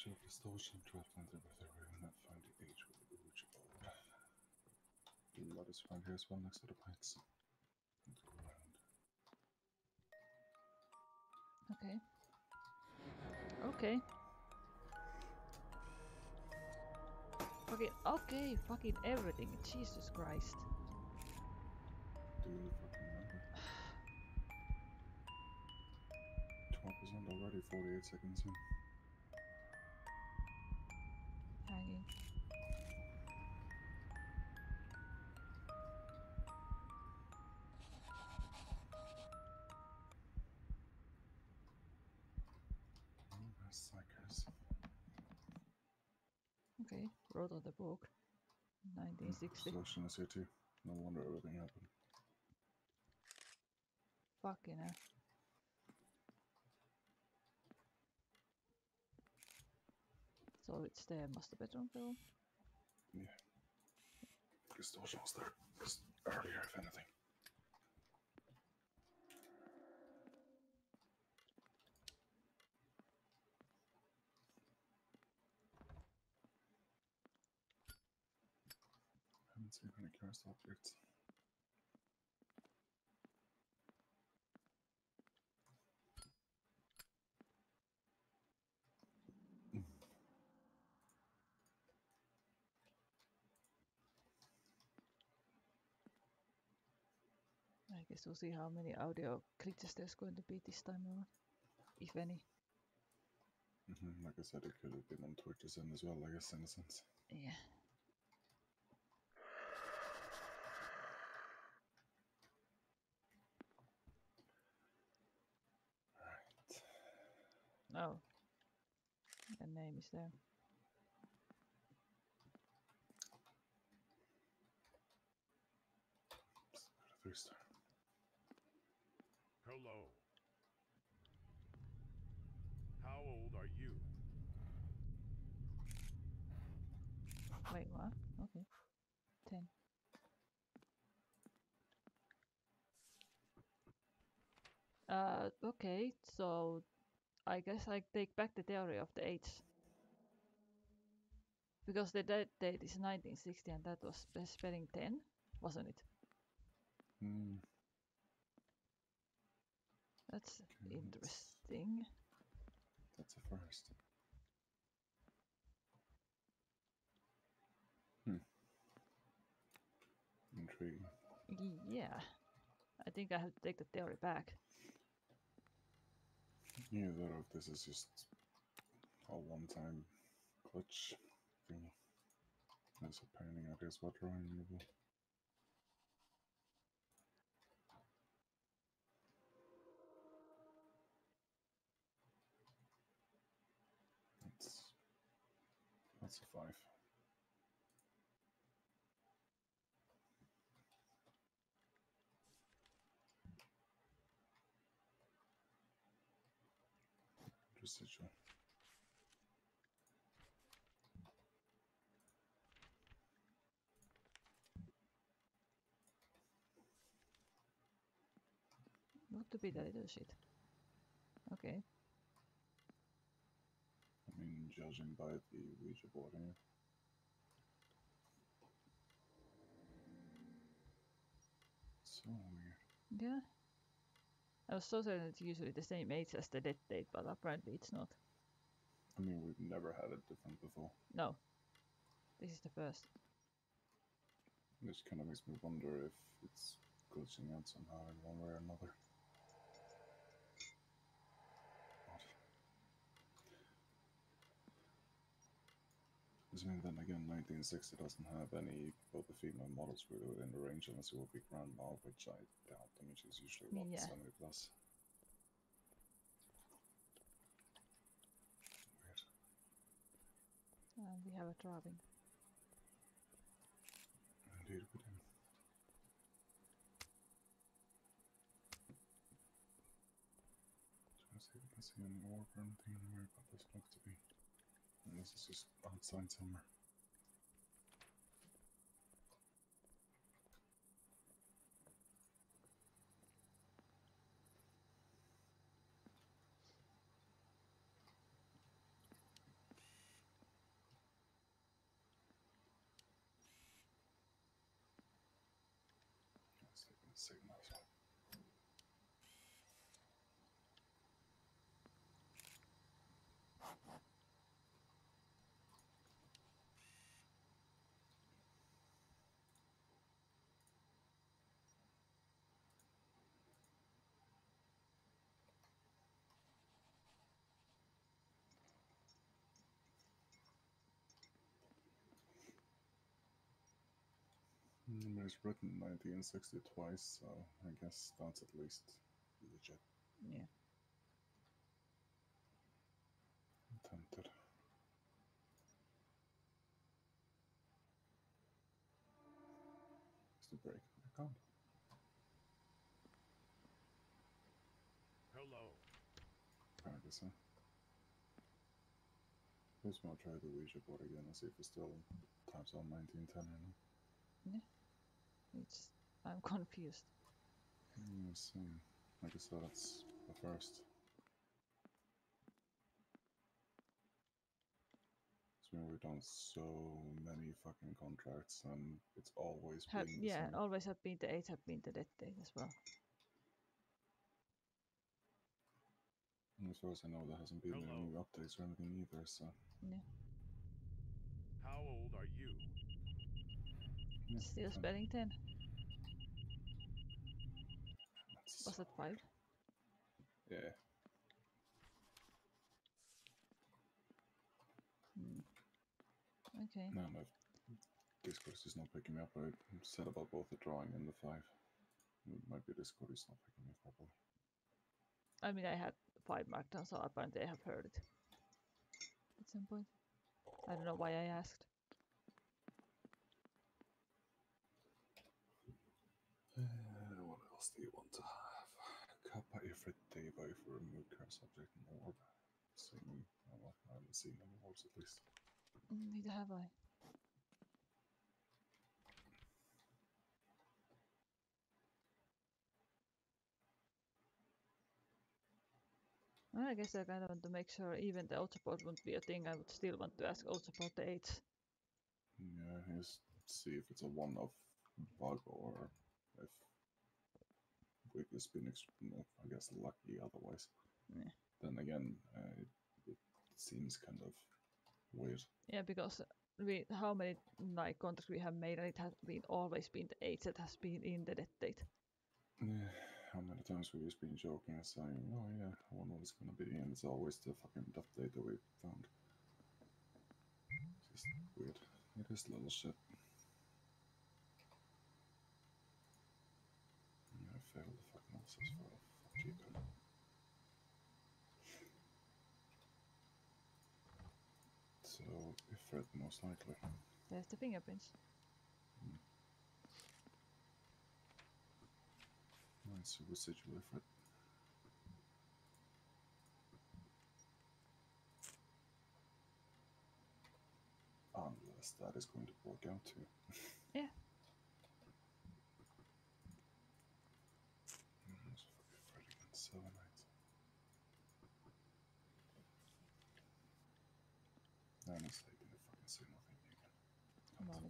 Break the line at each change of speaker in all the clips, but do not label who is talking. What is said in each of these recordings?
Show distortion trapped under with a room that found the age with the Ouija board. Let us find here as well next to the pipes. And go around.
Okay. Okay. Okay, fucking everything. Jesus Christ.
Do you fucking remember? 12% already, 48 seconds in.
Hanging.
Psychers.
Okay, wrote on the book. 1960.
Distortion is here too. No wonder everything happened.
Fucking hell. So it's the master bedroom film?
Yeah. Distortion was there just earlier, if anything. Haven't seen any cursed objects.
I guess we'll see how many audio glitches there's going to be this time around. If any.
Like I said, it could have been on Twitch's end as well, I guess, in a sense.
Yeah.
Right.
Oh. The name is there.
Let's go to 3-star.
Hello. How old are you?
Wait, what? Okay. 10. Okay, so I guess I take back the theory of the age. Because the dead date is 1960 and that was spelling 10, wasn't it? That's
Okay,
interesting.
That's a first. Intriguing.
Yeah. I think I have to take the theory back.
Either that or if this is just a one-time glitch thingy. There's a painting out his water removal. That's a 5. Residual.
Not to be the little shit. Okay.
I mean, judging by the Ouija board here. So weird.
Yeah. I was so certain it's usually the same age as the death date, but apparently it's not.
I mean, we've never had it different before.
No. This is the first.
Which kind of makes me wonder if it's glitching out somehow in one way or another. Because I mean, then again, 1960 doesn't have any of the female models really within the range unless it will be grandma, which I doubt. I mean, she's usually what,
Yeah.
70 plus. Weird.
And we have a driving.
Indeed, we do. Trying to see if I can see any orb or anything anywhere, but doesn't look to be. And this is just outside somewhere. he's written 1960 twice, so I guess that's at least legit.
Yeah.
Tempted. Is the break account?
Hello.
I guess so. Let's now try the Ouija board again and see if it still types on 1910 or not.
I'm confused.
Yes, like I said, it's the first. So we've done so many fucking contracts, and it's always been the
Yeah,
same.
always have been the 8 have been the death date as well.
And as far as I know, there hasn't been any
Hello.
new updates or anything either, so.
Yeah.
How old are you?
Yeah,
Still
10.
spelling 10.
That's
Was
so
it 5?
weird. Yeah.
Okay.
No, my Discord is not picking me up. I said about both the drawing and the 5. It might be Discord is not picking me up properly.
I mean, I had 5 marked down, so apparently I have heard it at some point. I don't know why I asked.
What else do you want to have? Kappa Ifrit Deva if we remove current subject and orb. Seen, well, I haven't seen any orbs at least.
Neither have I. Well, I guess I kind of want to make sure even the old support wouldn't be a thing. I would still want to ask old support the 8s.
Yeah, just see if it's a one-off bug or if Wiggly's been, I guess, lucky otherwise.
Yeah.
Then again, it seems kind of weird.
Yeah, because how many night contracts we have made, and it has been always been the 8 that has been in the death date.
Yeah, how many times we've just been joking and saying, oh yeah, I wonder what it's gonna be, and it's always the fucking death date that we found. It's just weird. It is little shit. I failed the fucking access file. Fuck you, God. So, Ifrit most likely.
There's the fingerprints.
Nice residual Ifrit. Unless that is going to work out too.
Yeah.
There's fucking Ifrit again. 7 nights. I'm mistaken to fucking say nothing again.
I'm on it.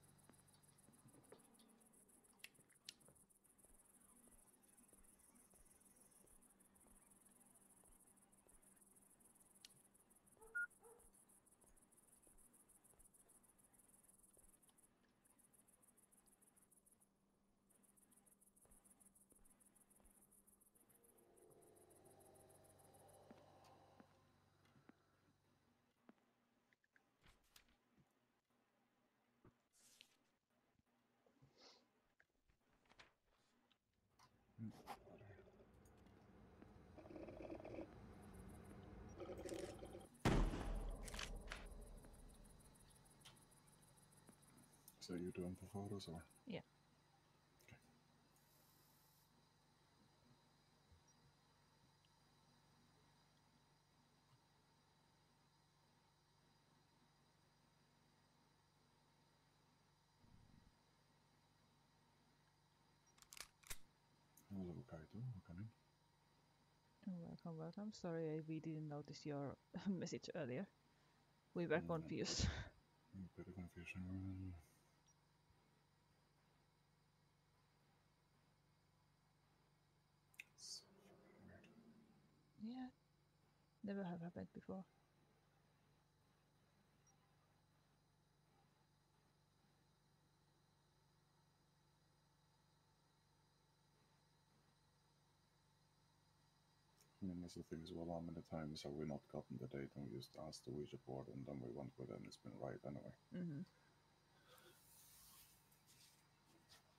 So you doing the photos or?
Yeah.
Okay. Hello, Kaito. Come in.
Welcome, welcome. Sorry, we didn't notice your message earlier. We were confused.
Bit of confusion. So fucking weird.
Yeah. Never have happened before.
I mean, that's the thing as well. How many times have we not gotten the date and we just asked the Ouija board and then we went with it and it's been right anyway?
Mm-hmm.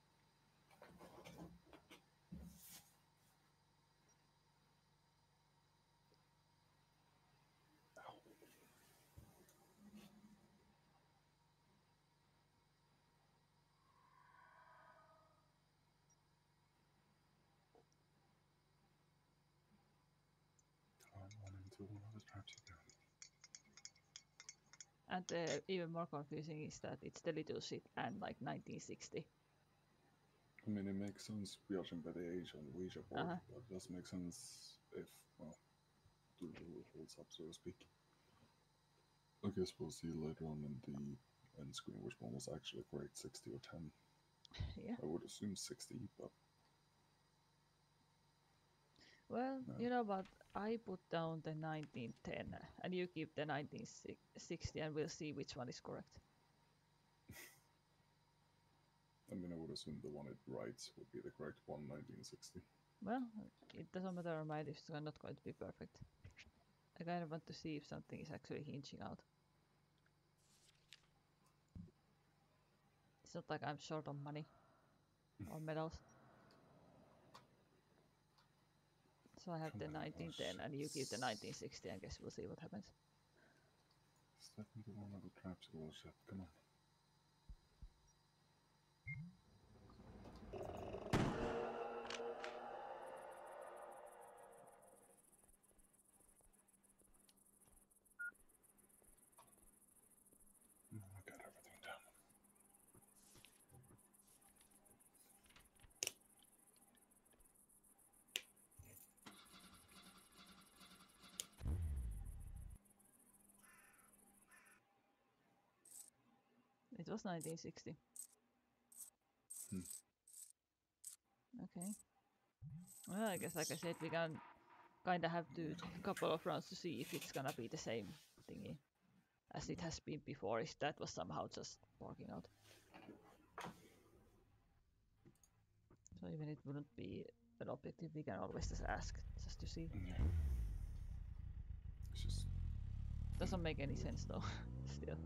And even more confusing is that it's the little shit and like 1960.
I mean, it makes sense judging by the age on the Ouija board,
Uh-huh.
but it doesn't make sense if, well, the rule holds up, so to speak. I guess we'll see later on in the end screen which one was actually correct, 60 or 10.
Yeah.
I would assume 60, but
Well,
no.
you know what? I put down the 1910 and you keep the 1960 and we'll see which one is correct.
I mean, I would assume the one it writes would be the correct one, 1960.
Well, it doesn't matter on my list, so I'm not going to be perfect. I kind of want to see if something is actually hinging out. It's not like I'm short on money or medals. So I have
Come
the
on,
1910 and you keep the 1960. I guess we'll see what happens.
Is that the one of the traps? Bullshit. Come on. I got everything down.
It was 1960. Okay. Well, I guess like I said, we can kind of have to a couple of rounds to see if it's gonna be the same thingy as it has been before, if that was somehow just working out. So even it wouldn't be an objective, we can always just ask, just to see.
Yeah. It's just...
Doesn't make any sense though, still.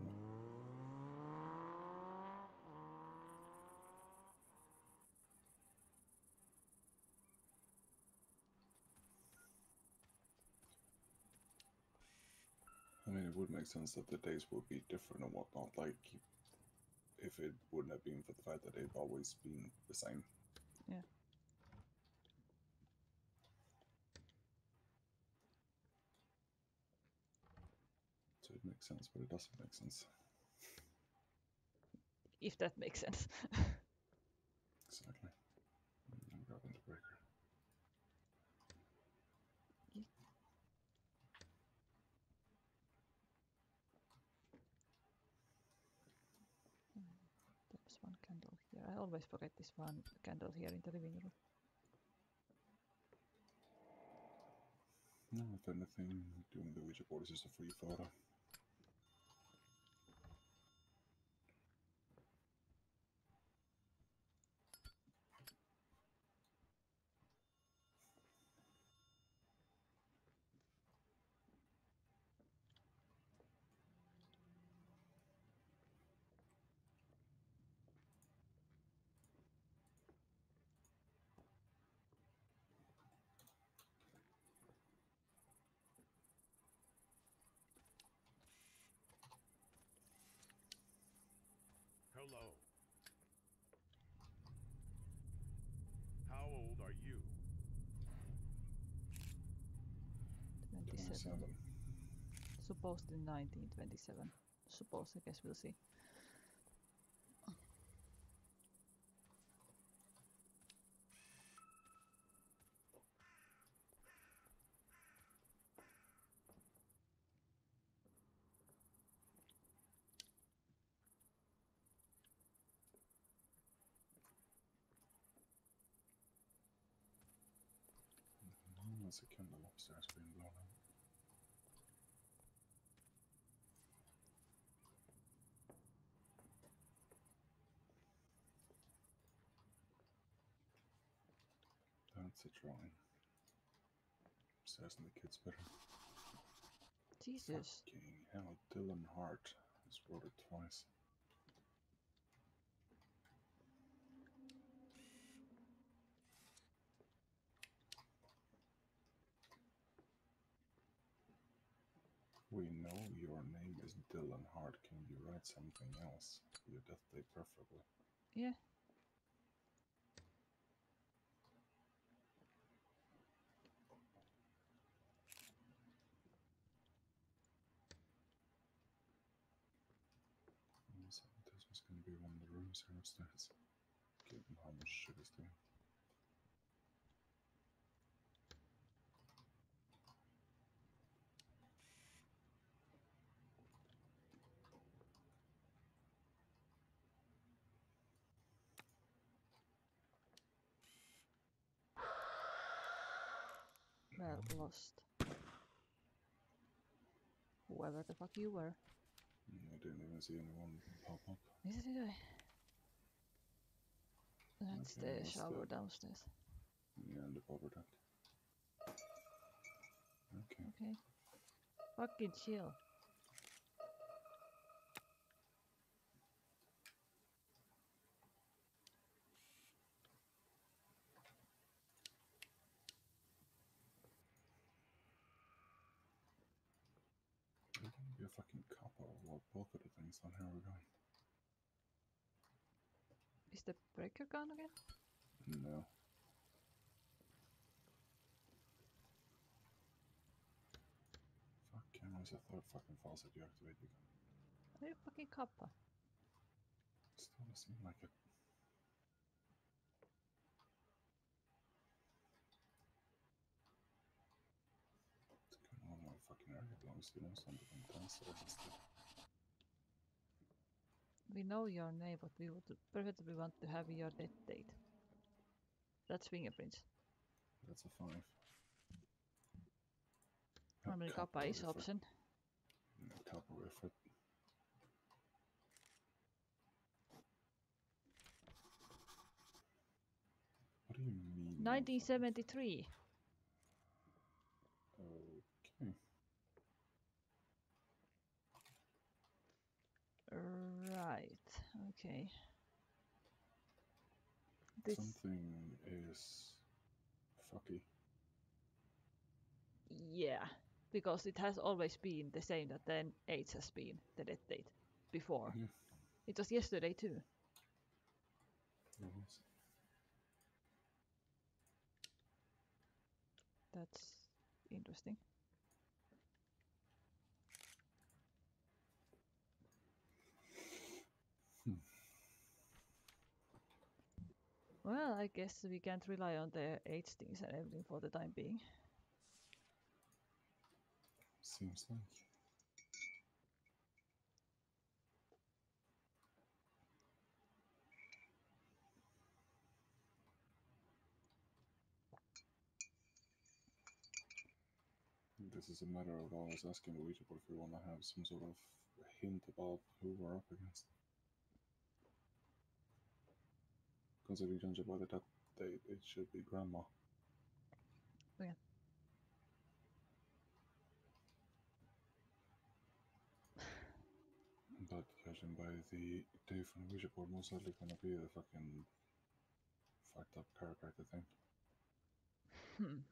I mean, it would make sense that the days would be different and whatnot, like, if it wouldn't have been for the fact that they've always been the same.
Yeah.
So it makes sense, but it doesn't make sense.
If that makes sense.
Exactly. I'm grabbing the breaker.
There's one candle here. I always forget this one candle here in the living room.
No, if anything, doing the Ouija board is just a free photo.
Hello. How old are you?
27.
27.
Supposedly 1927. Suppose, I guess we'll see.
There's a candle upstairs being blown out. That's a drawing. Upstairs in the kids' bedroom.
Jesus.
Fucking hell, Dylan Hart has wrote it twice. We know your name is Dylan Hart. Can you write something else? Your death date, preferably.
Yeah.
items here upstairs. Given how much shit is doing.
Well, lost. Whoever the fuck you were.
I didn't even see anyone pop up.
Neither did I. That's
Okay,
the
that's
shower
the-
downstairs.
Yeah, and the power deck. Okay.
Okay. Fucking chill.
There's gonna be a fucking copper or both of the things on here we're going.
Is the breaker gone again?
No. Fuck, where's the third fucking faucet you activated?
Are you fucking copper?
Still doesn't seem like it. It's kind of my fucking area belongs to, you know, something downstairs instead.
We know your name, but we would preferably want to have your death date. That's fingerprints.
That's a 5.
I mean, copper is
effort.
option.
No, copper effort. What do you mean?
1973.
Okay.
Right. Okay. This.
Something is fucky.
Yeah, because it has always been the same that the N8 has been the death date before.
Yeah.
It was yesterday too.
Yes.
That's interesting. Well, I guess we can't rely on the age things and everything for the time being.
Seems like. This is a matter of always asking the Ouija board if we want to have some sort of hint about who we're up against. Considering judging by the death date, it should be Grandma.
Yeah.
But judging by the day from the Ouija board, most likely gonna be the fucking fucked up chiropractor thing.
Hmm.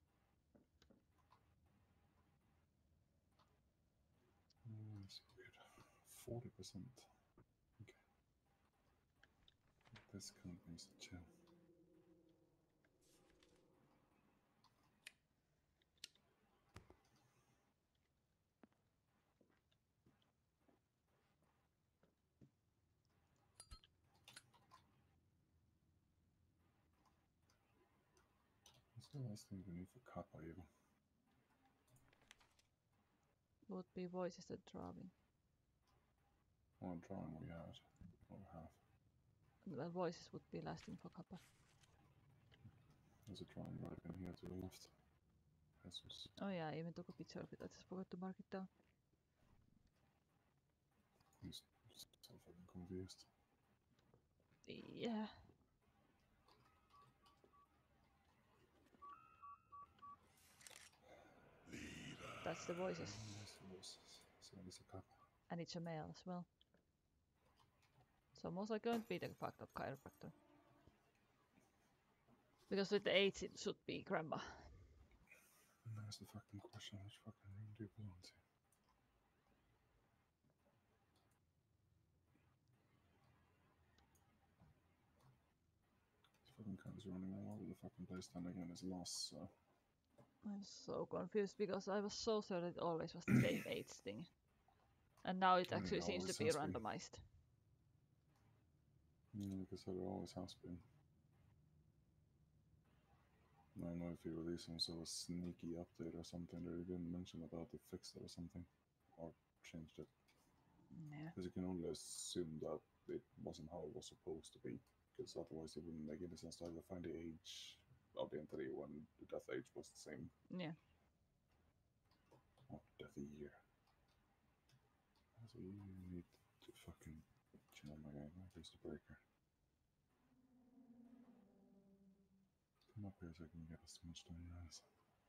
It's weird. 40%. Okay. This company's chill. What's the last thing we need for copper even?
Would be voices and drawing.
One drawing we had, or half.
The voices would be lasting for copper.
There's a drawing right in here to the left. Jesus.
Oh yeah, I even took a picture of it. I just forgot to mark it down.
I'm so fucking confused.
Yeah. That's the voices.
So it's a copper.
And it's a male as well. So most likely going to be the fucked up chiropractor. Because with the age it should be grandma.
And there's the fucking question, which fucking room do you belong to? This fucking cat is running all over the fucking place, then again it's lost, so...
I'm so confused because I was so sure that it always was the same age thing. And now it
I mean,
actually
it
seems to
always
be
has been.
randomized.
Because there always has been. I don't know if you released some sort of sneaky update or something that you didn't mention about it, fixed it or something, or changed it.
Yeah.
Because you can only assume that it wasn't how it was supposed to be, because otherwise it wouldn't make any sense to ever find the age of the entity when the death age was the same.
Yeah.
Or death year. So you need to fucking chill my game. Here's the breaker. Come up here so I can get as much done as.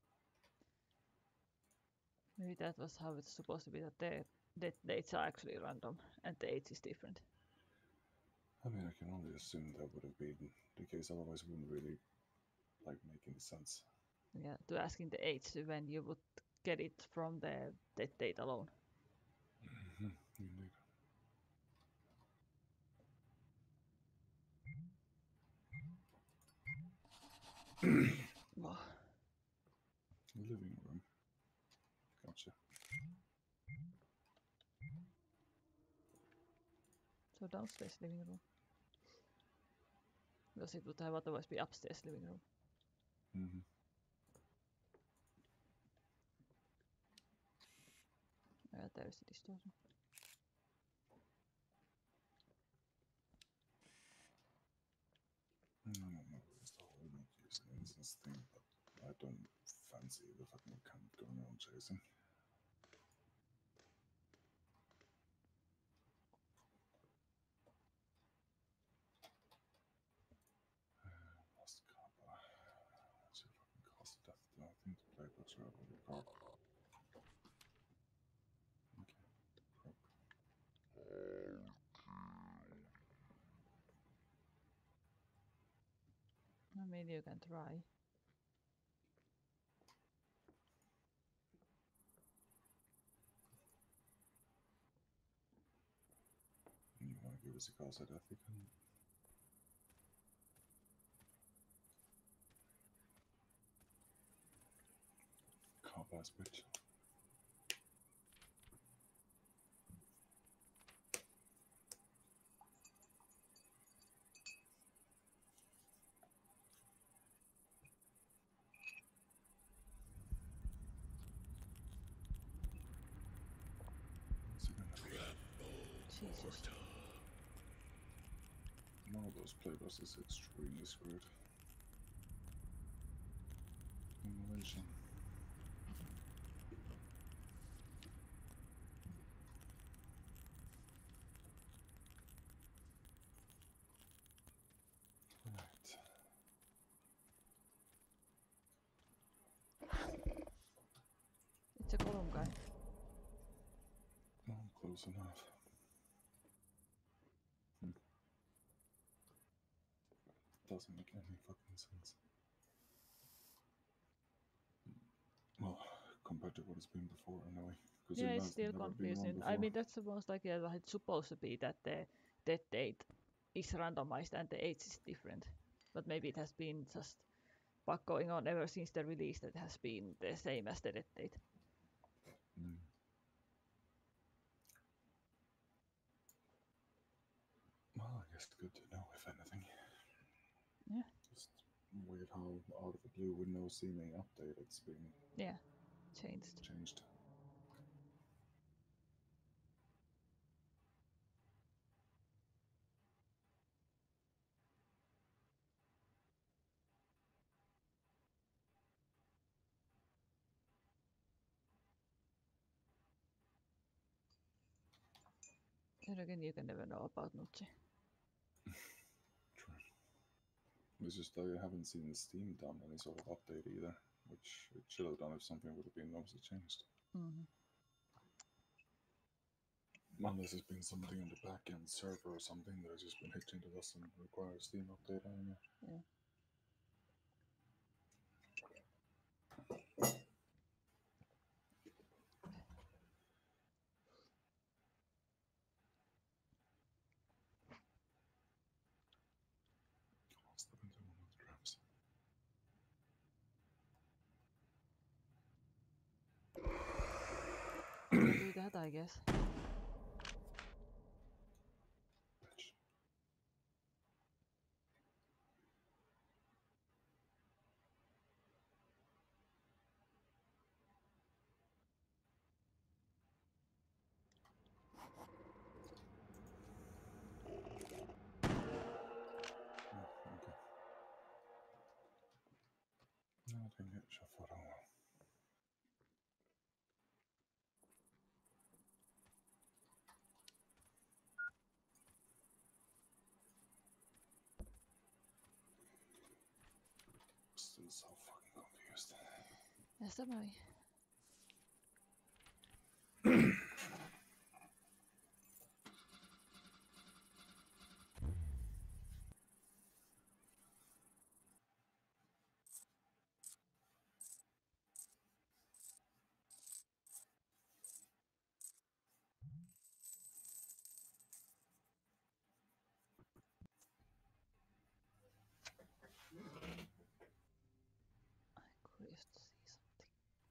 Maybe that was how it's supposed to be, that the death dates are actually random and the age is different.
I mean, I can only assume that would have been the case, otherwise it wouldn't really like make any sense.
Yeah, to asking the age when you would get it from the death date alone.
Indeed.
Wow.
Living room. Gotcha.
So downstairs living room. Because it would have otherwise be upstairs living room.
Mm-hmm.
There's the distortion.
I don't know if it's the whole not using instance thing, but I don't fancy the fucking account going around chasing. Lost copper. What's your fucking cost of death? I think the playbooks are up on the car. Okay.
I mean, you can try.
You want to give us a cause of death, you can. Cop-ass bitch. What's it gonna be?
Jesus.
One of those playbooks is extremely screwed. Immolation. Right.
It's a column guy.
Oh, close enough. Doesn't make any fucking sense. Well, compared to what it's been before, anyway. Because
Yeah,
it
it's
has
still
never been one
confusing.
before.
I mean, that's supposed like it's supposed to be that the death date is randomized and the age is different. But maybe it has been just bug going on ever since the release that has been the same as the death date.
Mm. Well, I guess good to know, if anything.
Yeah.
Just weird how out of the blue, with no seeming update, it's been
Yeah, changed.
changed.
And again, you can never know about Nucci.
True. It's just that I haven't seen Steam done any sort of update either, which it should have done if something would have been obviously changed.
Mm-hmm.
Unless it's been something on the back end server or something that has just been hit into us and requires Steam update. I don't know.
Yeah.
I'll step into one of the traps.
Do that, I guess.
Bitch.
Yes, am I? I'm curious to see something.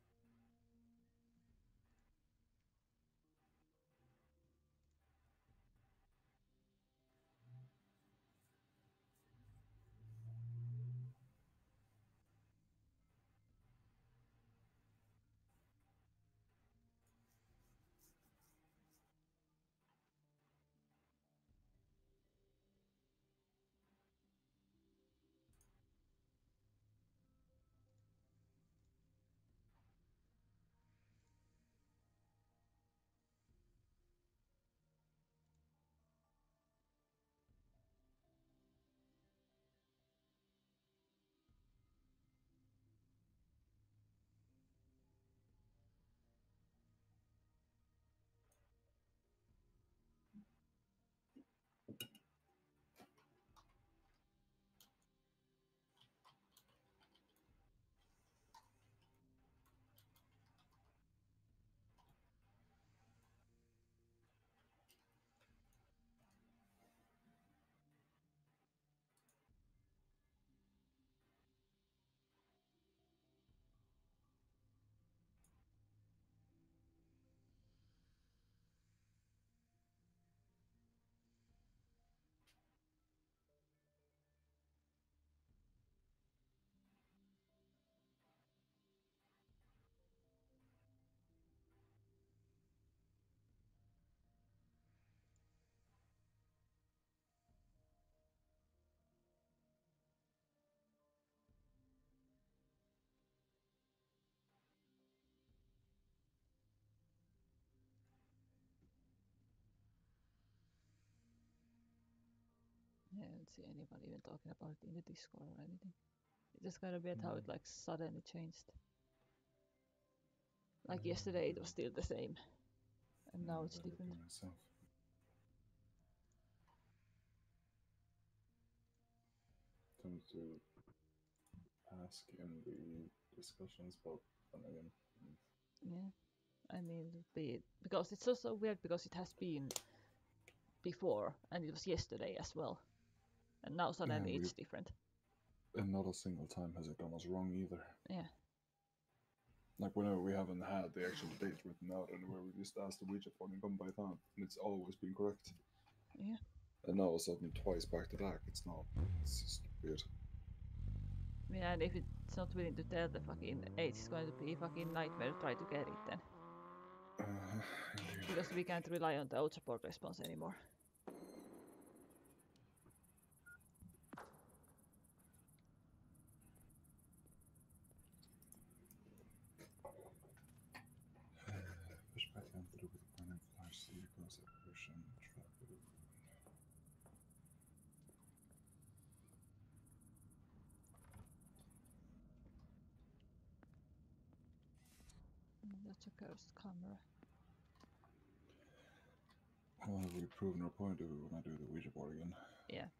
Yeah, I don't see anybody even talking about it in the Discord or anything. It's just kind of weird how it like suddenly changed. Like yesterday it was still the same, and now it's different.
Myself. Tend to ask in the discussions, but then again,
Yeah, I mean, because it's also weird because it has been before and it was yesterday as well, and now suddenly it's different.
and not a single time has it done us wrong either.
Yeah,
Like whenever we haven't had the actual date written out and where we just asked the Ouija board and come by that, and it's always been correct.
yeah.
And now all of a sudden, twice back to back, it's not. It's just weird.
Yeah, and if it's not willing to tell the fucking age, it's going to be a fucking nightmare to try to get it then. Because we can't rely on the Ouija board response anymore.
Push back down through with the burning flash, see it goes apparition, trap it.
That's a cursed camera.
Well, have we proven our point? Do we want to do the Ouija board again?
Yeah.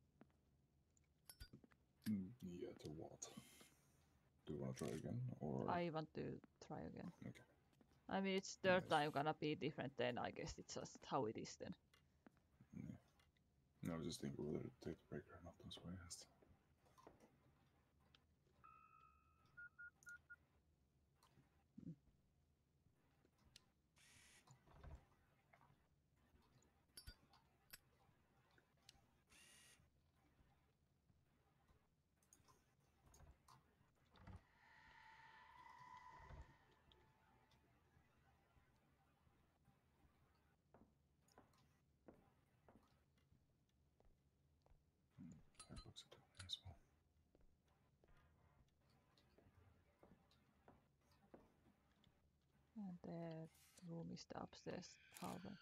Yeah, to what? Do you want to try again, or?
I want to try again.
Okay.
I mean, it's third time gonna be different then, I guess it's just how it is then.
Yeah. No, I was just thinking whether to take the breaker or not this way. That looks at it as well.
And the room is the upstairs hallway.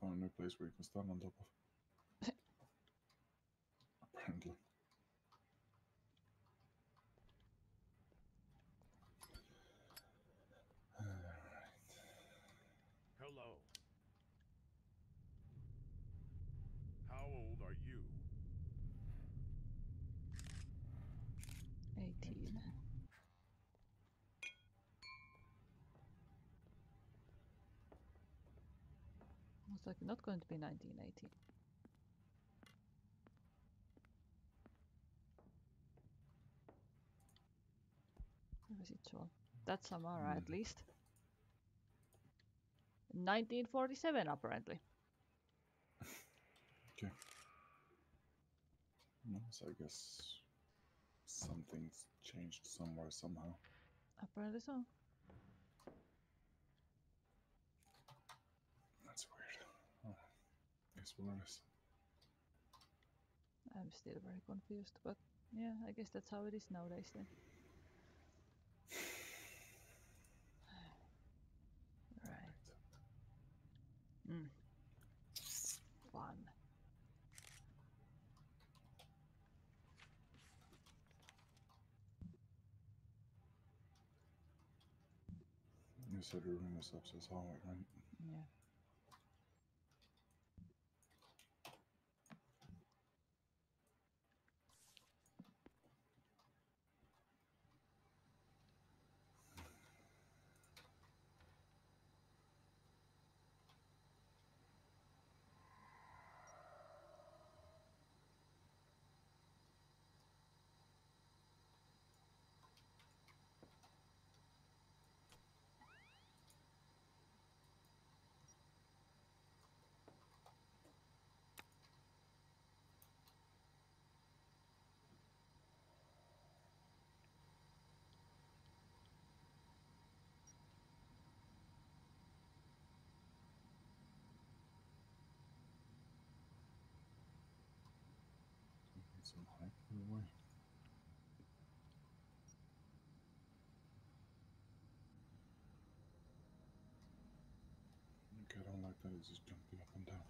found a new place where you can stand on top of. Apparently. Alright.
Hello. How old are you?
18. Most likely not going to be 1918. Where is it shown? That's Samara at least. 1947 apparently.
Okay. No, so I guess something's changed somewhere somehow.
Apparently so.
That's weird. Oh, guess what it is.
I'm still very confused, but yeah, I guess that's how it is nowadays then. Right. Fun.
You said your room is upstairs hallway, right?
Yeah.
Need some height in the way. Okay, I don't like that. It's just jumping up and down.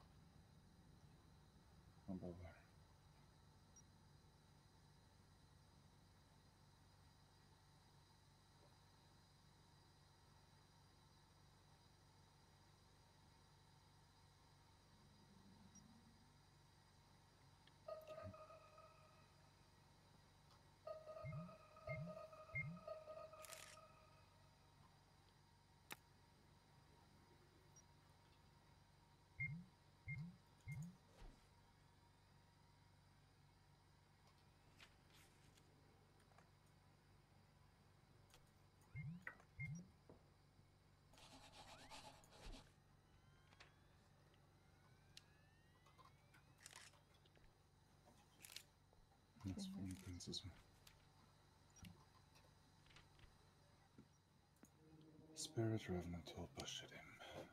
How about there? That's from Princess. Spirit Revenant told Bushed him.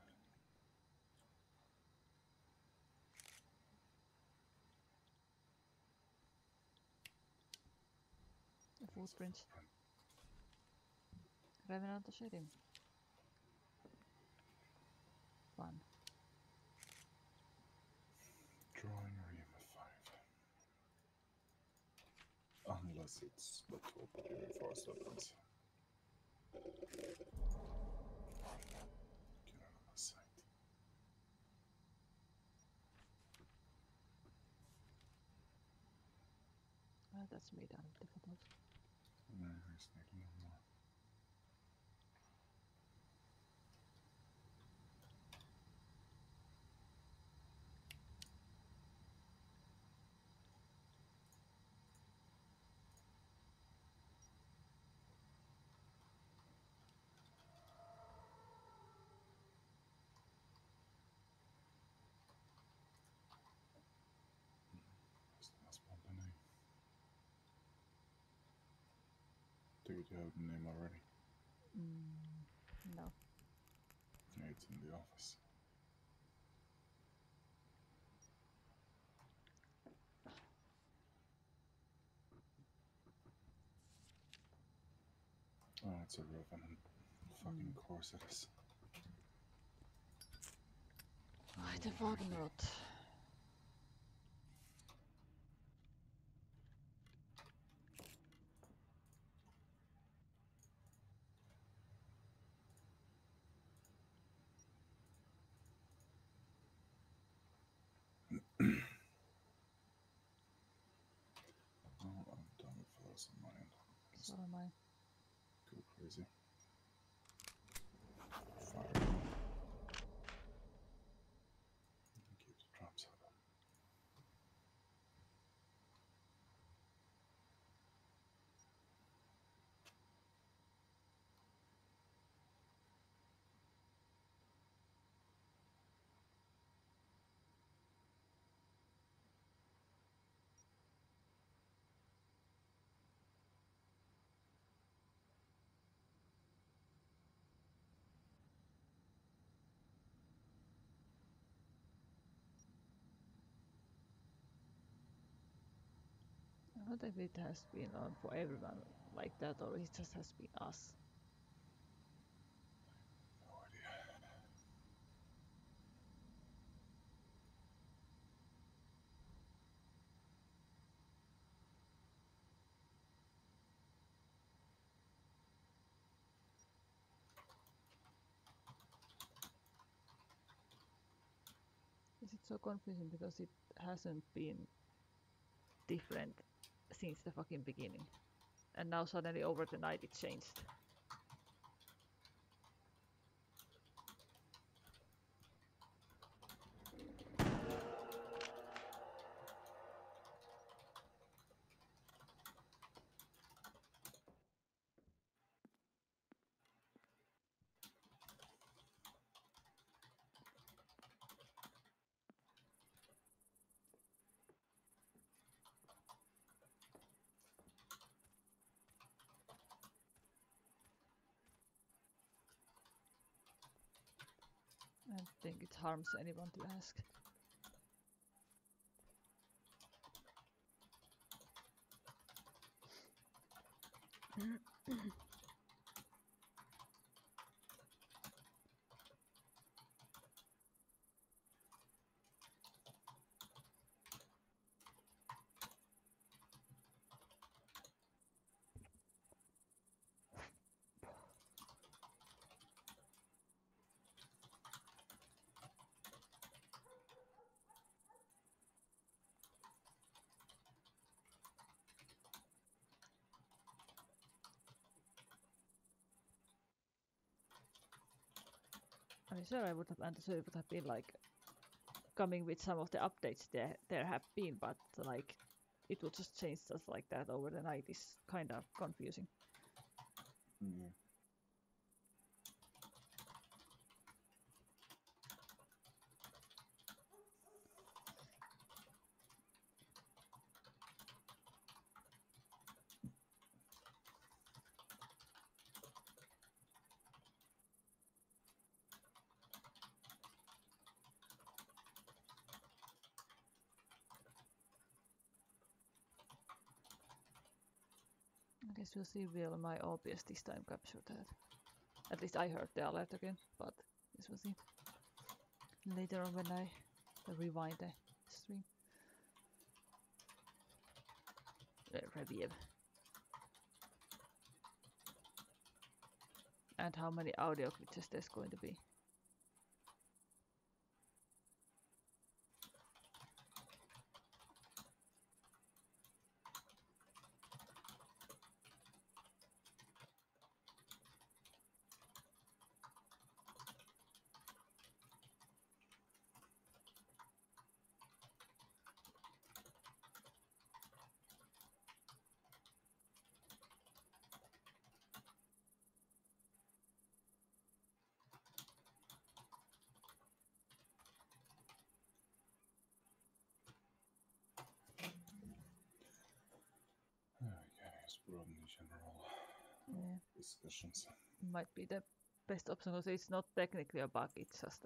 The footprints. Revenant shot him. Fun.
Drawing room 5. Unless it's the top of the forest weapons. Get out of my sight.
That's made out of difficult.
No, I just need a little more. Where's the last one, the name? Dude, you have the name already.
No.
Yeah, it's in the office. Oh, it's a Revenant. Fucking course it is.
Why the fuck not?
Oh, I'm done with those on my end. Just
So am I.
go crazy. Fire them. Keep the traps out.
I don't know if it has been on for everyone like that or it just has been us.
No idea.
Is it so confusing because it hasn't been different since the fucking beginning? And now suddenly over the night it changed. I don't think it harms anyone to ask. I'm sure I would have understood it would have been like coming with some of the updates there have been, but like it would just change just like that over the night is kind of confusing.
Yeah.
I guess we'll see will my OBS this time capture that. At least I heard the alert again, but this will see. Later on when I rewind the stream. Review. And how many audio glitches there's going to be.
Okay, let's put on the general discussions.
Might be the best option because it's not technically a bug, it's just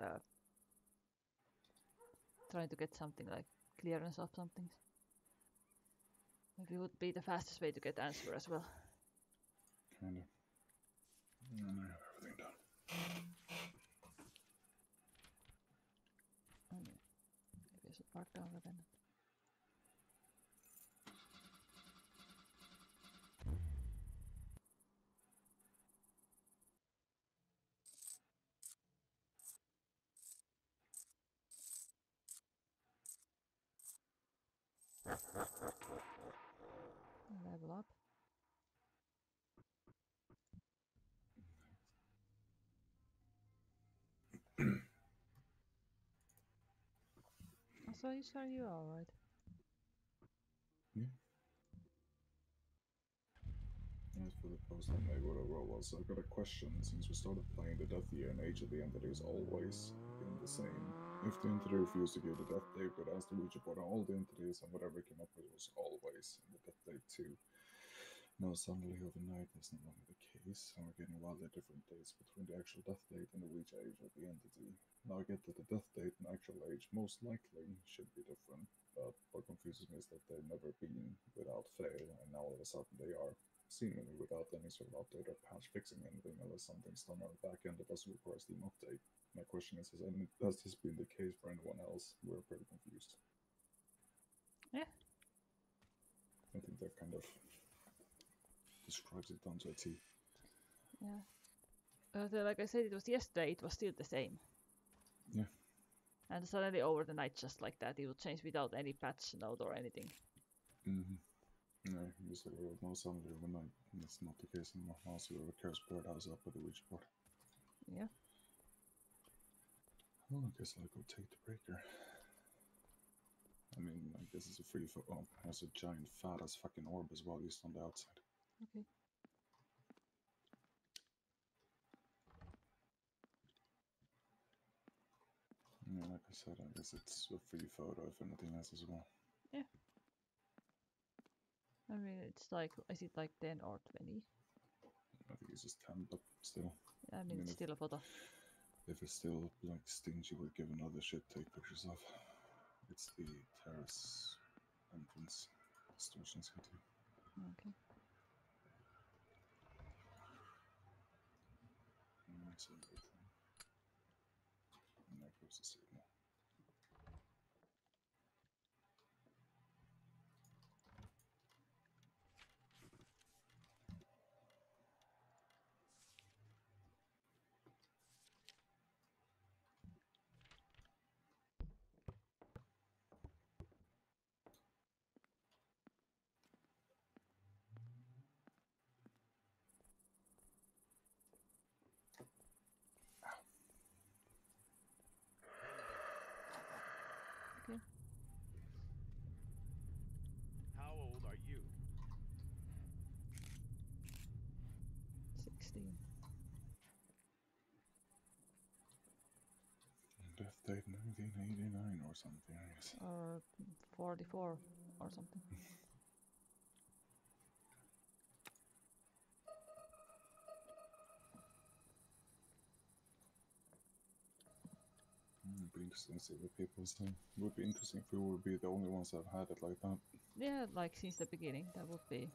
trying to get something like clearance of something. Maybe it would be the fastest way to get answer as well.
Kinda. And I have everything done.
Mark down the pen. Level up. So you sure you are alright?
Yeah. As for the post I made, what I wrote was, I got a question. Since we started playing the death year and age of the entity has always been the same. If the entity refused to give the death date, we'd ask the Ouija board on all the entities, and whatever it came up with was always in the death date too. Now suddenly overnight that's no longer the case, and we're getting wildly different dates between the actual death date and the Ouija age of the entity. Now I get that the death date and actual age most likely should be different, but what confuses me is that they've never been without fail, and now all of a sudden they are, seemingly without any sort of update or patch fixing anything unless something's done on the back end that doesn't require a Steam update. My question is, has this been the case for anyone else? We're pretty confused.
Yeah.
I think that kind of describes it down to a T.
Yeah. Like I said, it was yesterday, it was still the same.
Yeah.
And suddenly over the night, just like that, it would change without any patch note or anything.
Mm-hmm. No, you said it was no suddenly overnight. That's not the case anymore. Also, we have a cursed birdhouse up with the Ouija board.
Yeah.
Well, I guess I'll go take the breaker. I mean, I guess it's a free for. Oh, there's a giant fat ass fucking orb as well, at least on the outside.
Okay.
Yeah, like I said, I guess it's a free photo if anything else as well.
Yeah. I mean, it's like, is it like 10 or 20?
I think it's just 10, but still.
I mean, it's still a photo.
If it's still like stingy with giving other shit take pictures of, it's the terrace entrance distortions here too.
Okay.
That's everything. And there goes the signal.
Okay.
How old are you?
16.
Death date 1989 or something, I guess.
Or 44 or something.
It'd be interesting to see what people say. It would be interesting if we would be the only ones that have had it like that.
Yeah, like since the beginning, that would be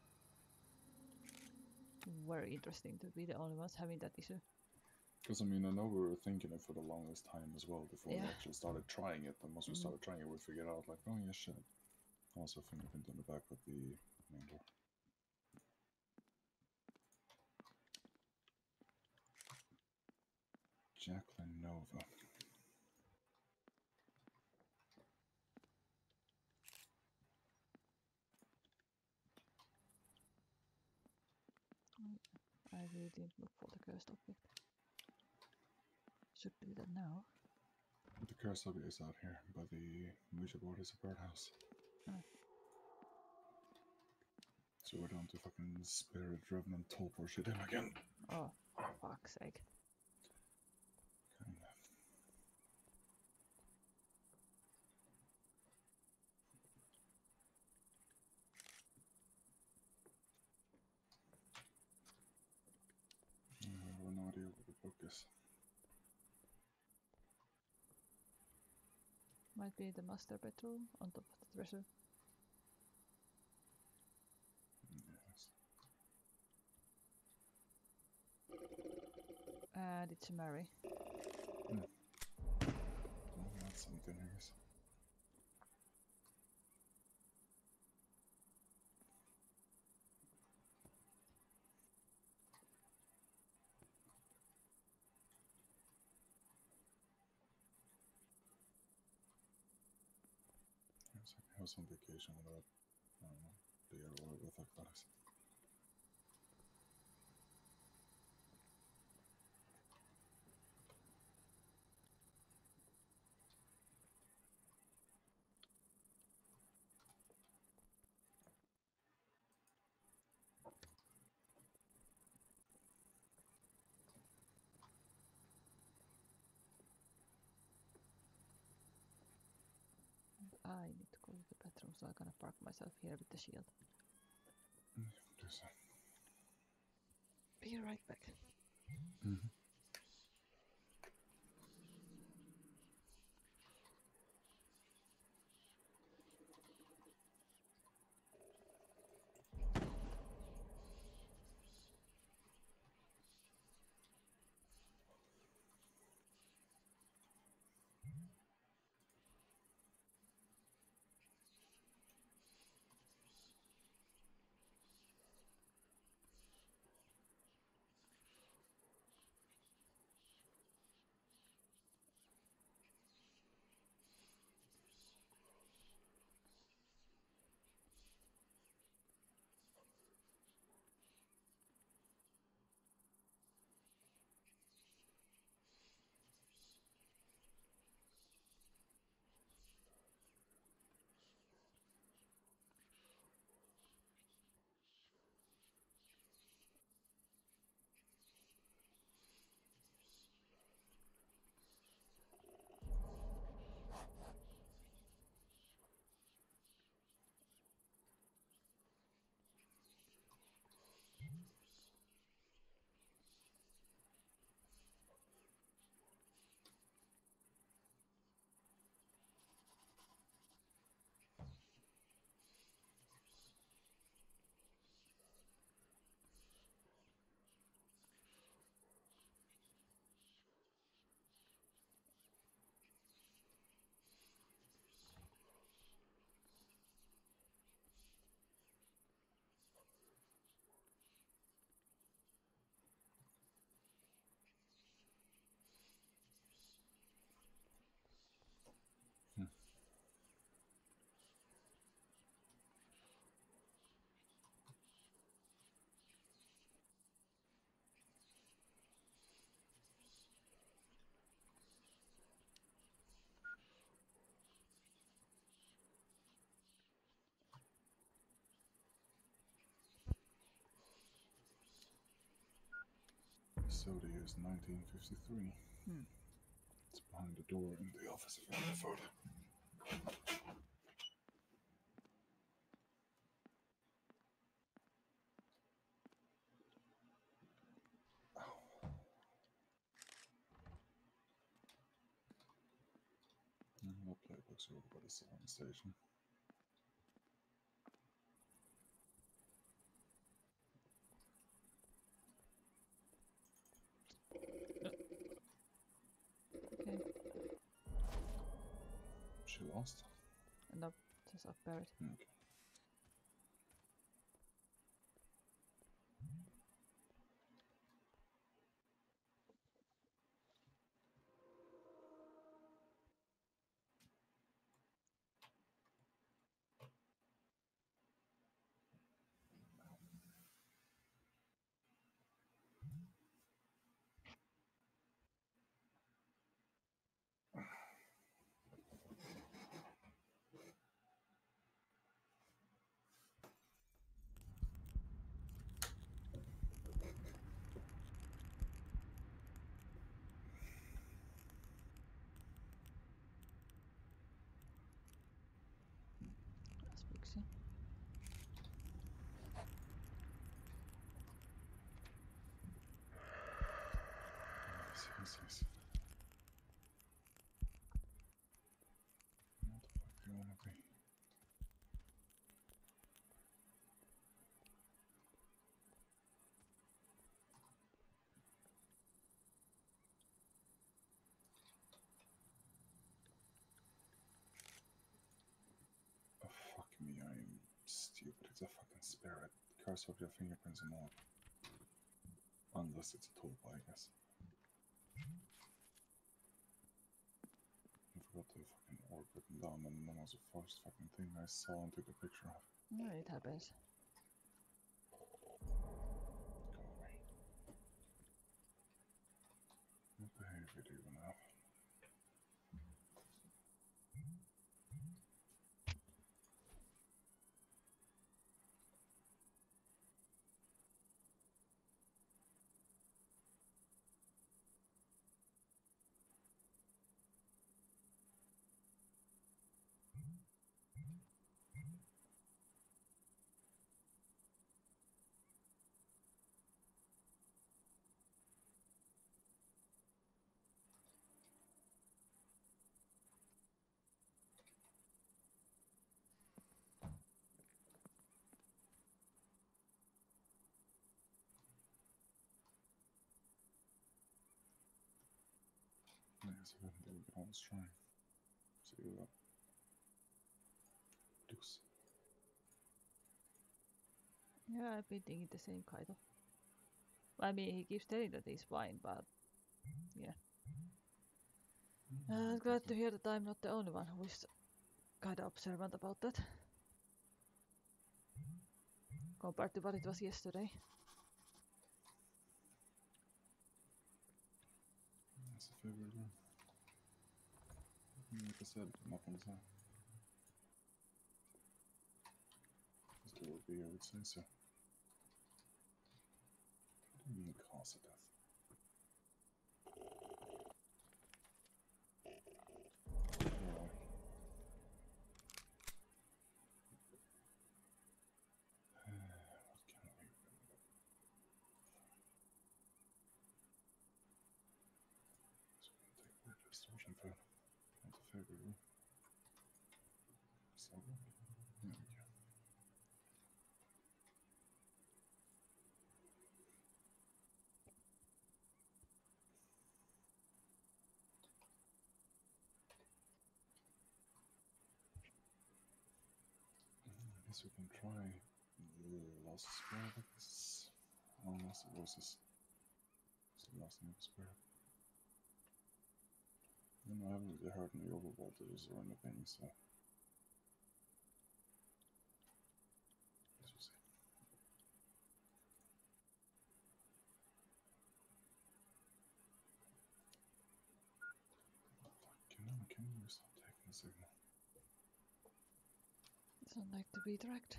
very interesting to be the only ones having that issue.
Because I mean, I know we were thinking it for the longest time as well before we
Yeah.
actually started trying it. And once we started trying it, we figured out like, oh yeah, shit. Also, fingerprint on the back of the main door. Jacqueline Nova.
I really didn't look for the cursed object. Should do that now.
The cursed object is out here by the Ouija board is a birdhouse.
Oh.
So we're down to fucking Spirit Revenant Tolpor shit in again.
Oh, fuck's sake.
Kinda. I have no idea what the book is.
Might be the master bedroom on top of the treasure.
Yes.
Did she marry?
Well, that's something, I guess. was on vacation without, I don't know, beer or whatever the fuck that is.
I need to go to the bathroom, so I'm gonna park myself here with the shield.
Do so.
Be right back.
Mm-hmm. So the year is 1953. It's behind the door in the office of Rutherford. No playbooks over by the silent station.
Okay.
She lost?
No, just up buried.
Okay.
Asphyxia.
Yes. What the fuck do you wanna be? Oh, fuck me, I'm stupid. It's a fucking spirit. Curse of your fingerprints and all. Unless it's a tool, I guess. I forgot the fucking orb written down, and that was the first fucking thing I saw and took a picture of.
No, it happens.
Go away. What behavior do you even have? Yes, I couldn't do it, but I was trying. See you that. Deuce.
Yeah, I've been thinking the same kind of. I mean, he keeps telling that he's fine, but yeah. Glad to hear that I'm not the only one who is kind of observant about that. Compared to what it was yesterday.
That's a favorite one. Like I said, nothing's there. If there would be, I would say so. What do you mean cause of death? Oh. What can we remember? So we can take away distortion food. That's a favorite one. So, there we go. I guess we can try Lost Spirit, I guess. Unless it was this last name Spirit. I haven't really heard any overvoltages or anything, so. Guess we'll see. Can you stop taking the signal?
Sound like the redirect.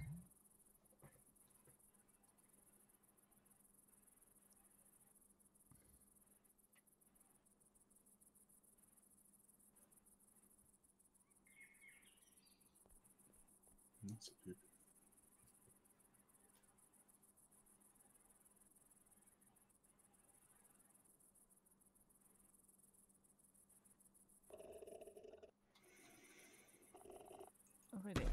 That's a peep.
Oh, really?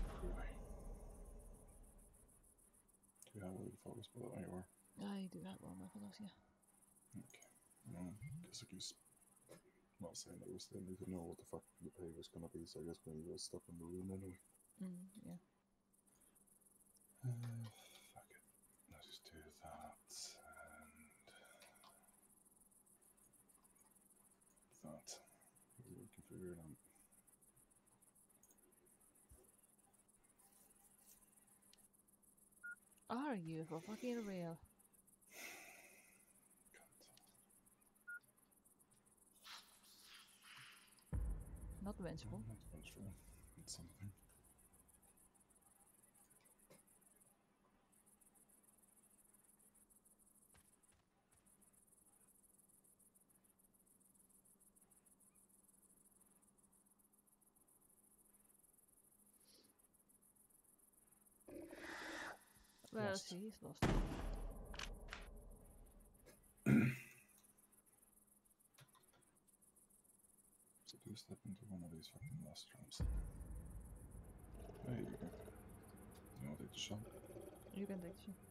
Do you have a focus bullet anywhere?
I do have one of those, yeah.
Okay. Guess I keep not saying that we still need to know what the fuck the behavior's gonna be, so I guess we need to step in the room anyway.
Yeah.
Fuck it. Let's just do that and that. Maybe we can figure it out.
Are you for fucking real? Not vengeful.
Not vengeful. It's something.
Well,
Lost.
she's lost.
So do step into one of these fucking lost rooms. There you go. You want to take the shot?
You can take the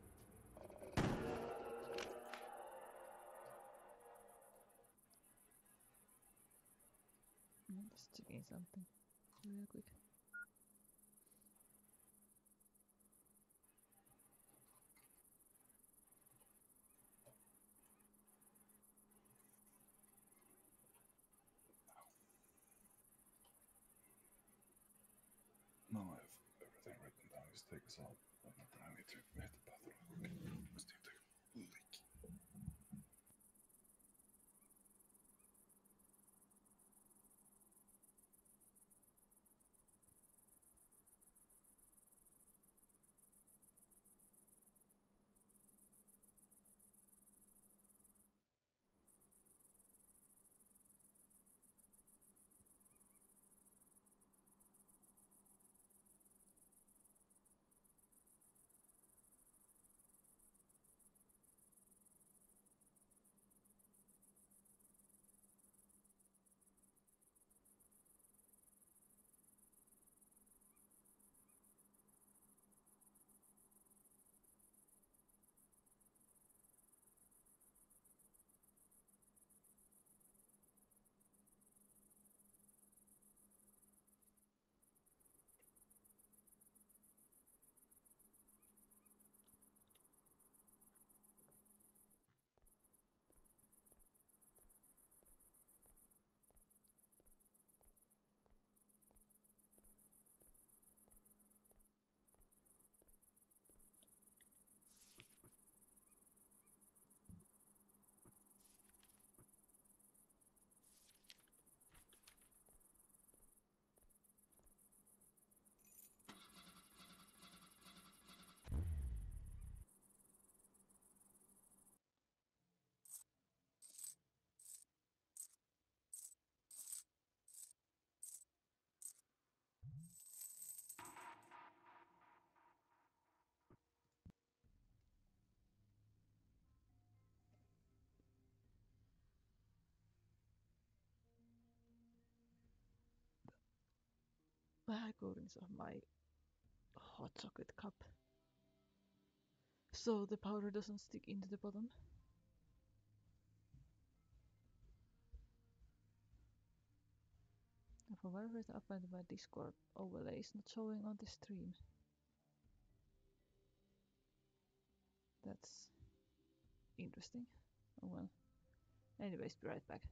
Just checking something real quick.
take us out. I need to hit the bathroom. Okay. Must take a leak.
Coatings of my hot chocolate cup. So the powder doesn't stick into the bottom. For whatever reason, I find my Discord overlay is not showing on the stream. That's interesting. Oh well. Anyways, be right back.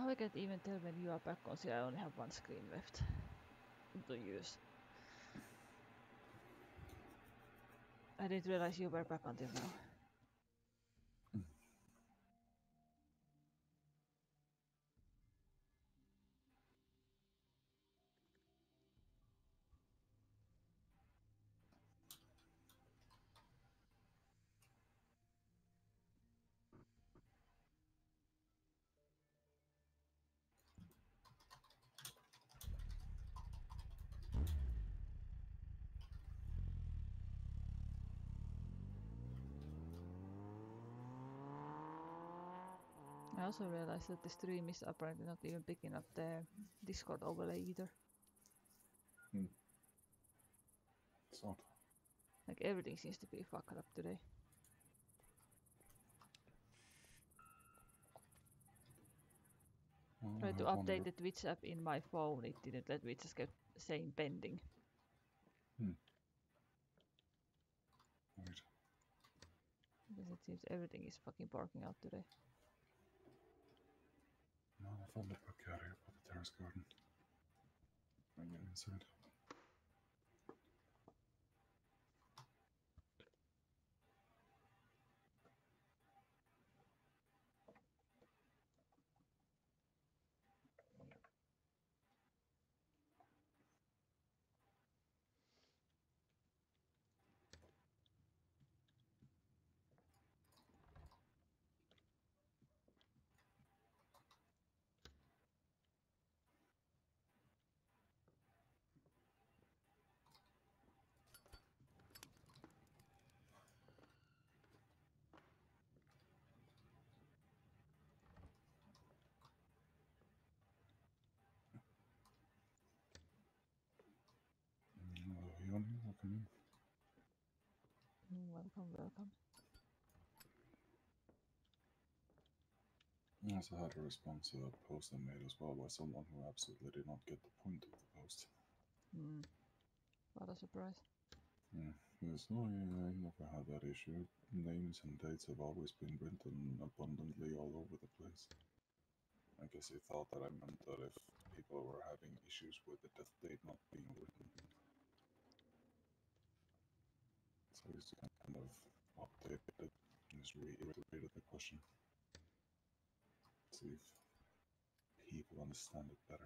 How I can't even tell when you are back on, see I only have one screen left to use. I didn't realize you were back until now. I also realized that the stream is apparently not even picking up the Discord overlay either.
It's odd.
Like everything seems to be fucked up today.
Well,
Tried to
I
update
wonder-
the Twitch app in my phone, it didn't let me, it just kept saying pending.
Weird.
Because it seems everything is fucking barking out today.
No, I found a book out here about the terrace garden. I get inside. Hello, Yoni. Welcome in.
Welcome, welcome.
I also had a response to a post I made as well by someone who absolutely did not get the point of the post.
What a surprise.
Yes, oh yeah, I never had that issue. Names and dates have always been written abundantly all over the place. I guess he thought that I meant that if people were having issues with the death date not being written. So he's kind of updated it and just reiterated the question. See if people understand it better.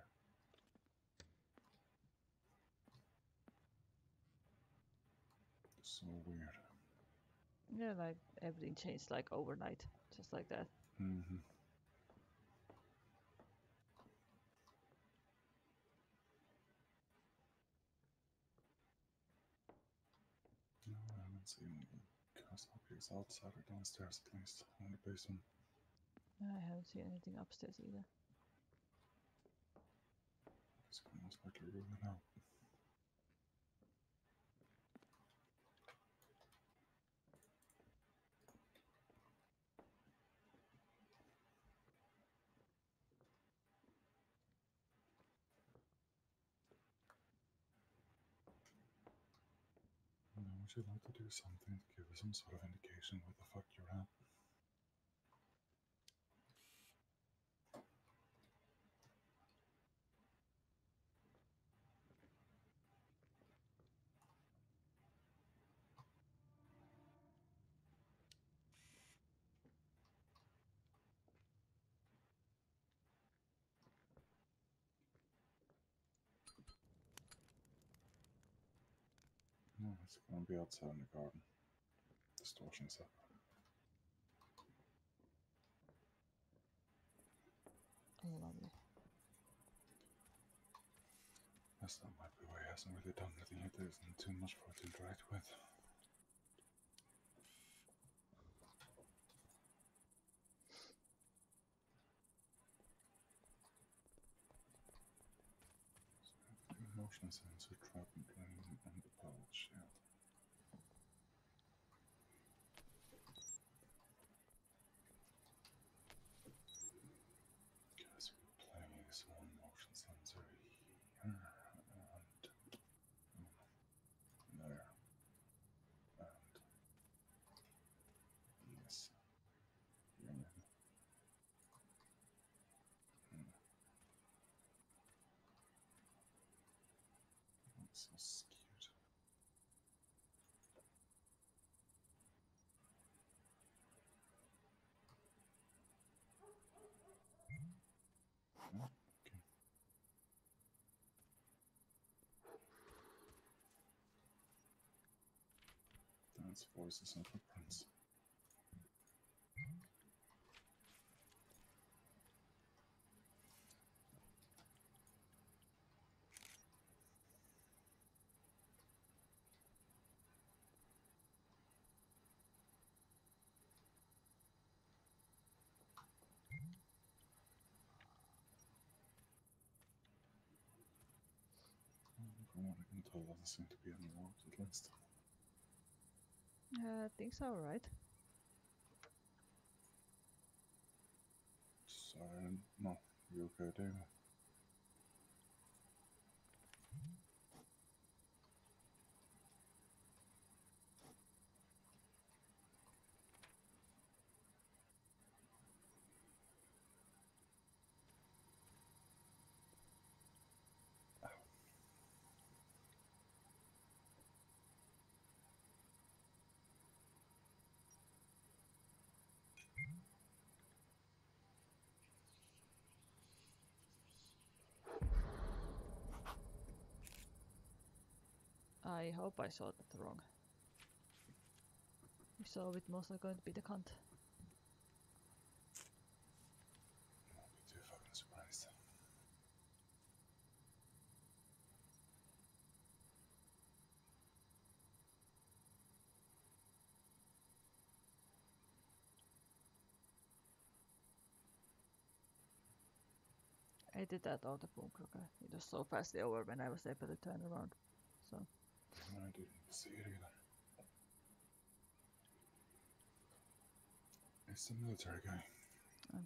So weird.
Yeah, like everything changed like overnight, just like that.
Mm-hmm. No, I haven't seen cast objects outside or downstairs at least, in the basement.
I haven't seen anything upstairs either.
Guess we can most likely rule it out. No, would you like to do something to give us some sort of indication where the fuck you're at? No, it's gonna be outside in the garden. Distortion set.
Oh, lovely.
Yes, that might be why he hasn't really done anything yet. There isn't too much for it to interact with. So the motion sensor trap and plane and the power shield. Guess we place one motion sensor here and there and yes. Here. So skewed. Oh, okay. That's voices and footprints. From what I can tell, doesn't seem to be any more, at least.
Things are alright.
Sorry, no, you okay, David?
I hope I saw that wrong. If so, it mostly going to be the cunt.
Won't be too fucking surprised.
I did that out of bunker. It was so fast over when I was able to turn around. So
I didn't see it either. It's the military guy.
Oh.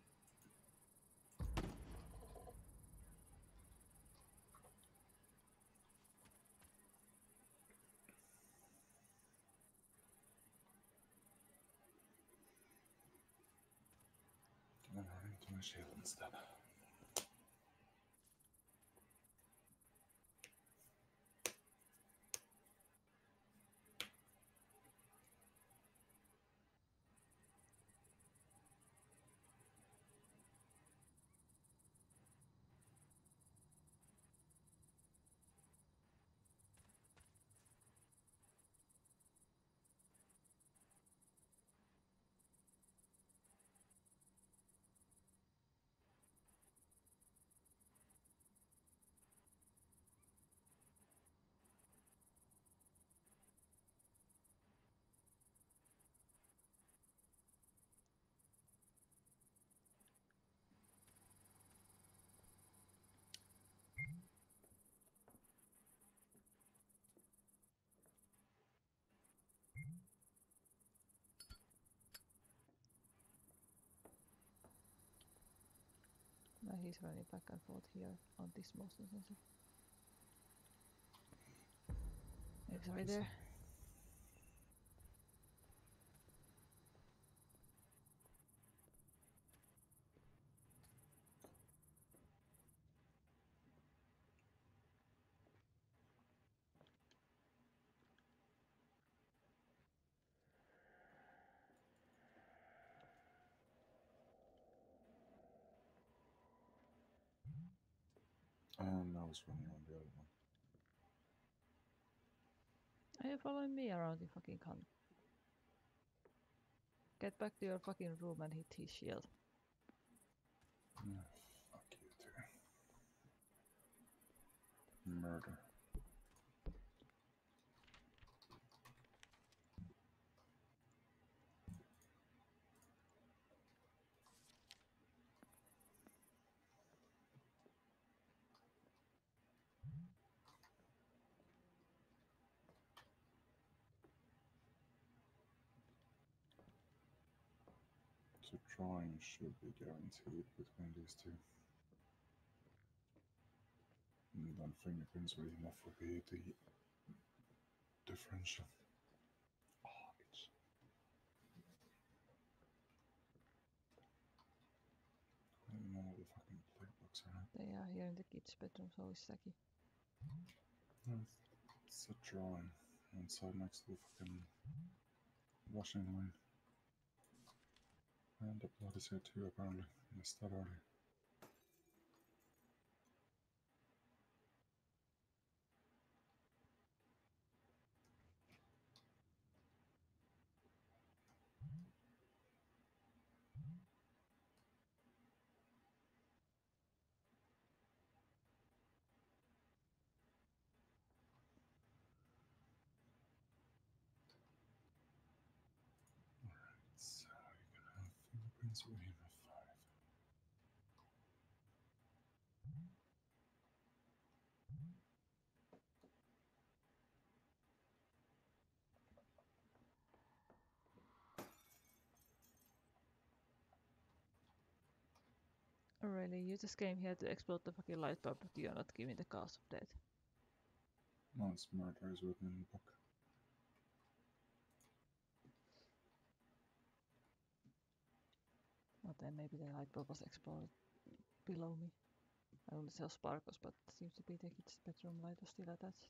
I'm running to my shield instead.
now he's running back and forth here on this motion sensor. It's right there.
And I was running on the other one.
Are you following me around, you fucking cunt? Get back to your fucking room and hit his shield.
Yeah, fuck you too. Murder. So drawing should be guaranteed between these two. And then fingerprints with enough would be the differential. Oh, it's... I don't know what the fucking playbooks are.
They are here in the kids' bedroom, so it's Saki.
Nice. It's a drawing inside next to the fucking washing line. And the blood is here too, apparently. I missed that earlier. So you can have fingerprints with him at 5.
Oh, really? You just came here to explode the fucking light bulb, but you're not giving the cause of death.
No, it's murder is written in the book.
Well, then maybe the light bulb was exploded below me. I only saw sparkles, but seems to be the kid's bedroom light was still attached.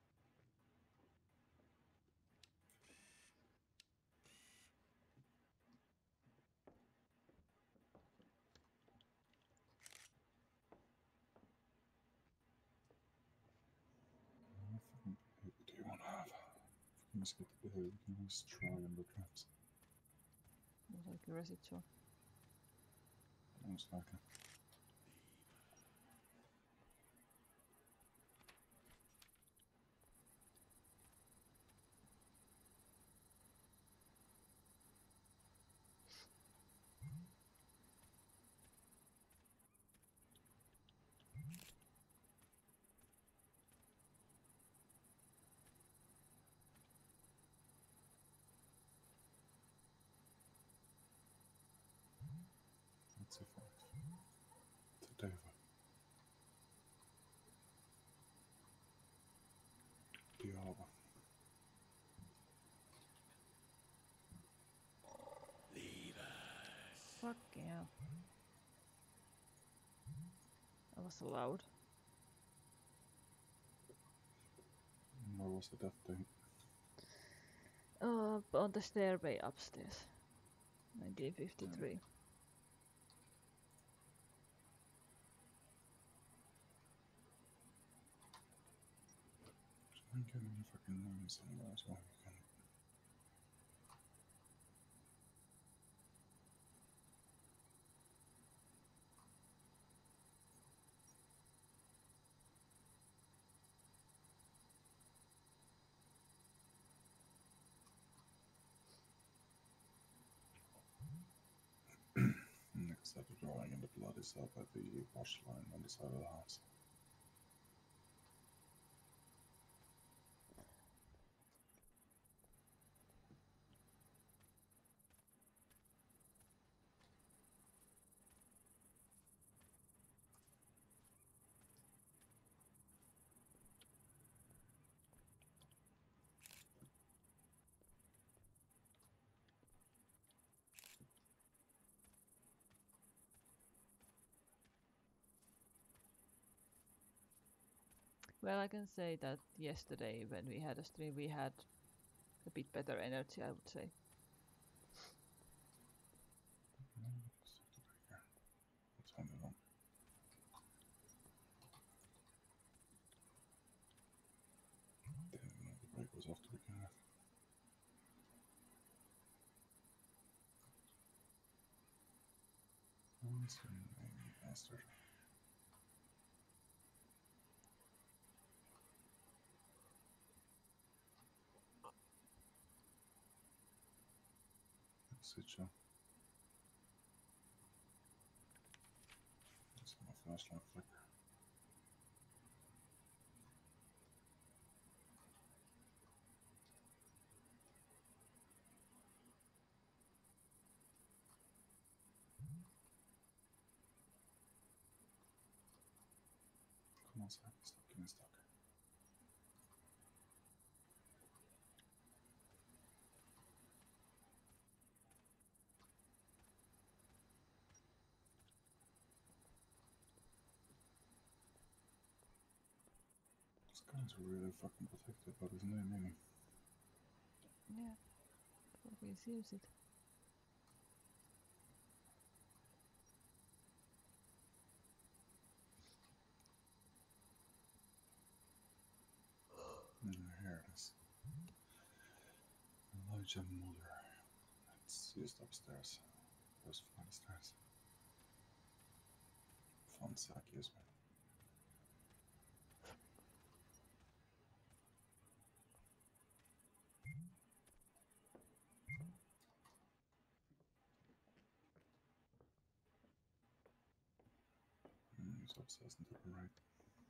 What fucking behavior do you want to have? Fucking mosquito behavior, you can always try under traps.
It was like a residual.
Most likely. That's a fact. It's a devil. Diablo.
Fuck yeah. That was loud.
Where was the death date?
On the stairway upstairs. 1953.
I'm getting the fucking names somewhere as well. You can. Next to the drawing in the blood is up at the wash line on the side of the house.
Well, I can say that yesterday when we had a stream, we had a bit better energy, I would say.
What's on the wrong? Didn't even know the break was off to begin with. What's her name, bastard? Switch on. That's my flashlight flicker. Come on, Sam. Stop getting stuck. What's going He's really fucking protective about his name, ain't he?
Yeah, fucking seems it.
Here it is. Elijah Muller. It's just upstairs. First flight of stairs. Fonsack is me. He's obsessed to the right.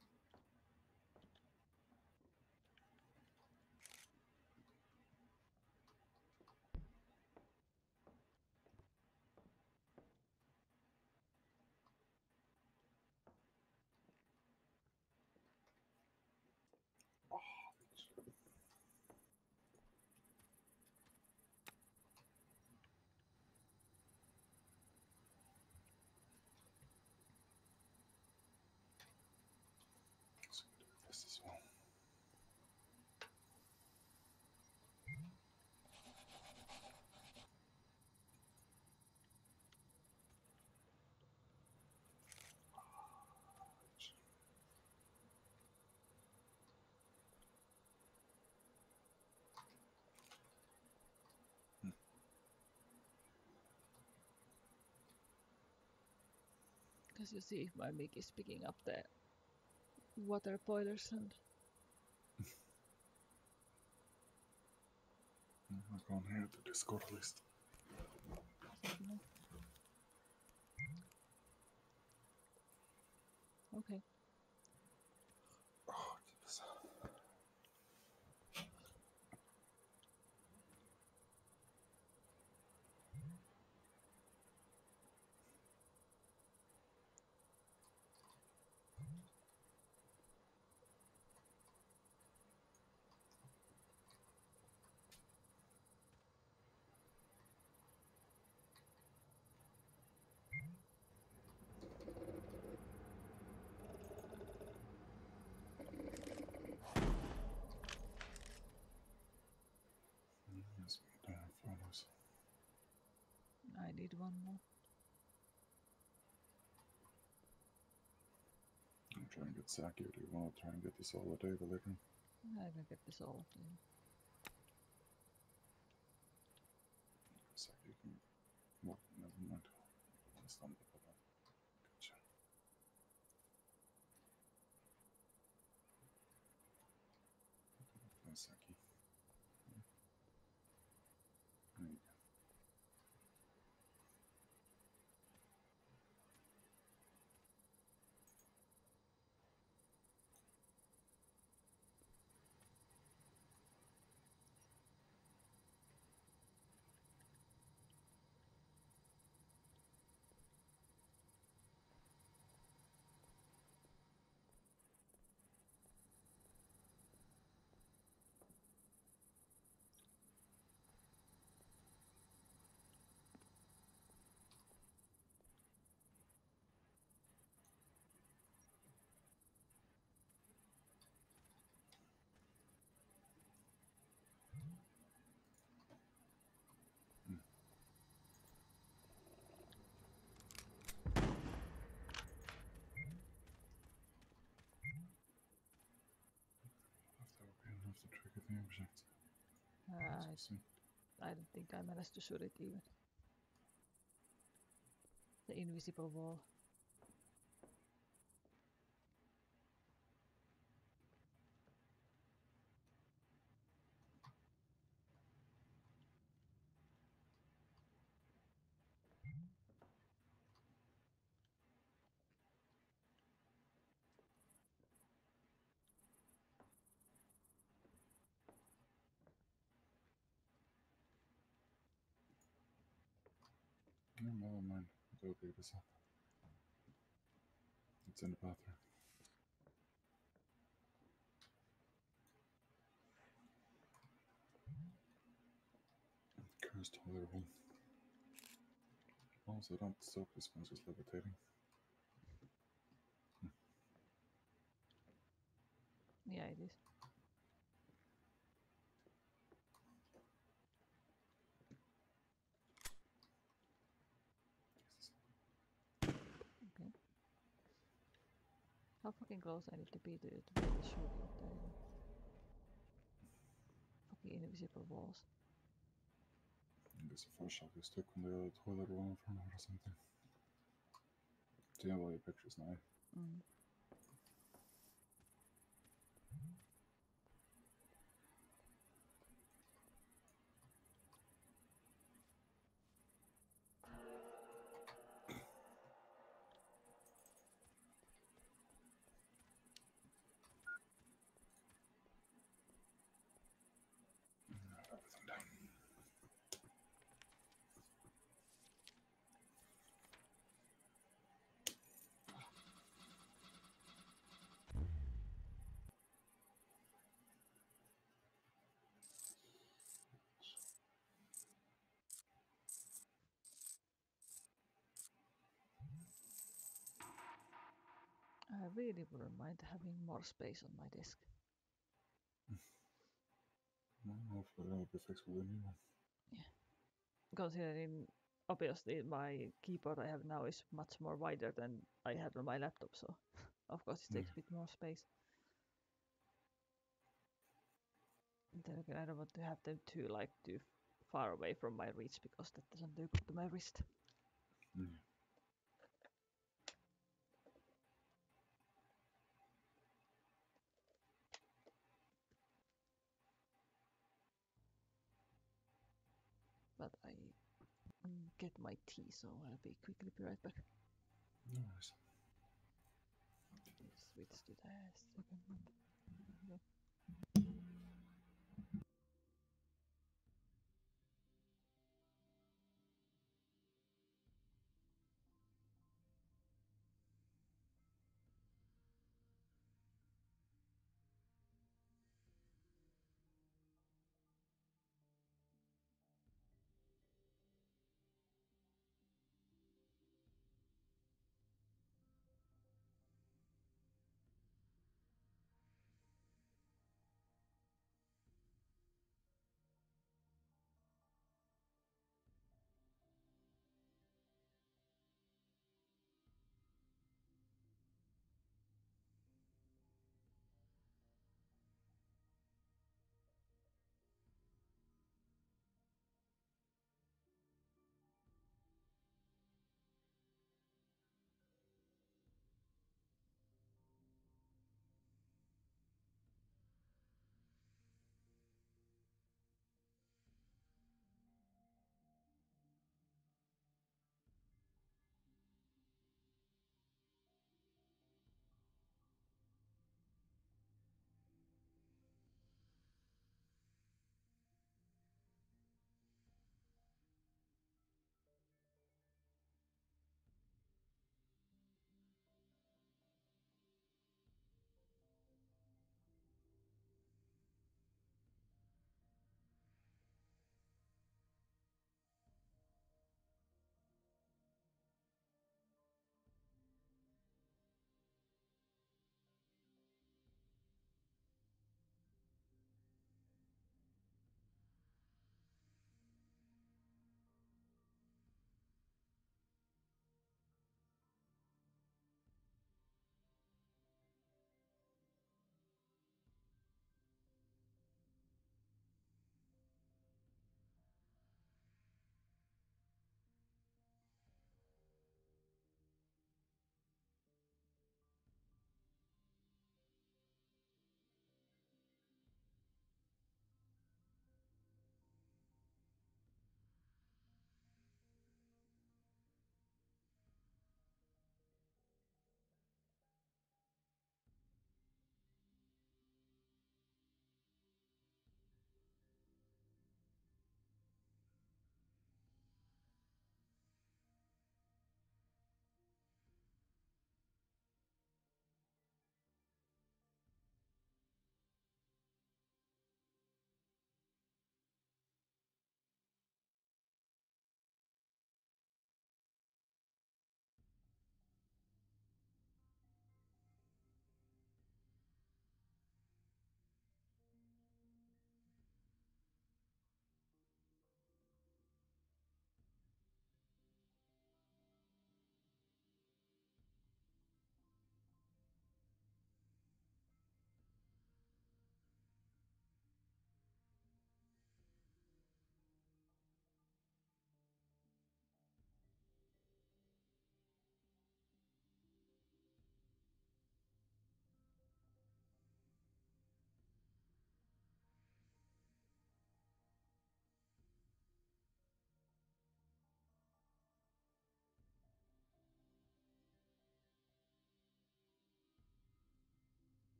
So we do this as well.
Because you see if my mic is picking up the water boilers and
I'm going here to Discord list.
something. Okay.
Oh, Jesus. Yes, we don't have photos.
I need one more.
I'm trying to get Saki. Do you want to try and get this all a day later?
I can get this all.
Saki can. Well, never mind. It's not the problem. Gotcha. Saki. There you go. If that would be enough to trigger the object.
I don't think I managed to shoot it even. The invisible wall.
No, never mind. Go pick this up. It's in the bathroom. Cursed toilet roll. Also, don't stop this one's just levitating.
Yeah, it is. Okay. How fucking close I need to be to really shoot you with that fucking invisible walls?
I guess the first shot is stuck in the toilet roll in front of it or something. Do you have all your pictures now?
Mm.
Everything down.
I really wouldn't mind having more space on my desk.
Hopefully that'll be fixed with a new one.
Considering obviously my keyboard I have now is much more wider than I had on my laptop, so of course it takes a bit more space. Then again, I don't want to have them too far away from my reach because that doesn't do good to my wrist.
Yeah.
But I get my tea, so I'll quickly be right back.
No worries.
Switch to the second one. Okay.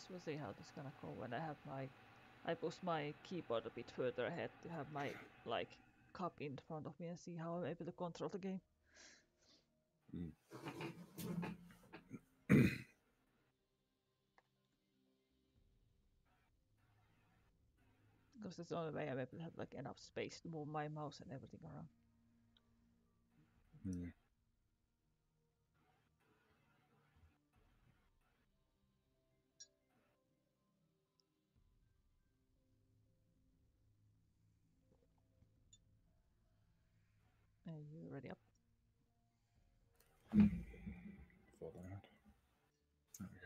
guess we'll see how this is gonna go when I push my keyboard a bit further ahead to have my like cup in front of me and see how I'm able to control the game. Because that's the only way I'm able to have like enough space to move my mouse and everything around.
Yeah.
Are you ready up?
Thought I had. There we go.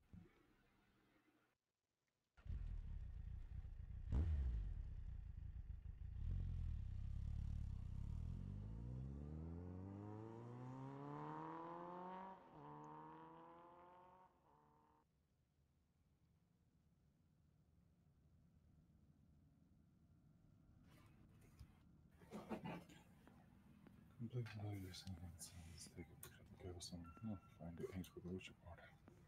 Complete all your settings. Take a picture of the ghost and find the age for the Ouija board.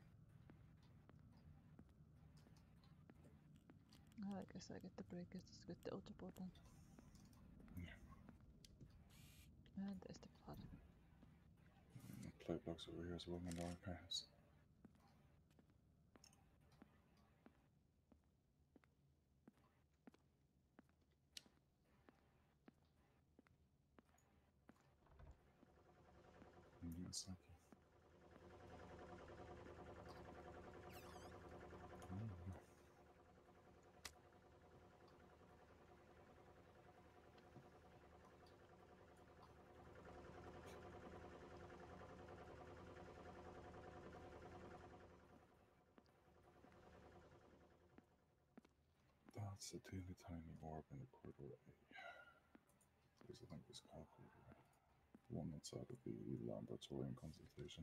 I guess I get the breakers to get the auto button.
Yeah.
And there's the blood.
Play blocks over here as well in the archives. Yes, thank you. That's a teeny tiny orb in the portal A. There's, I think, this calculator. One outside of the laboratory and consultation.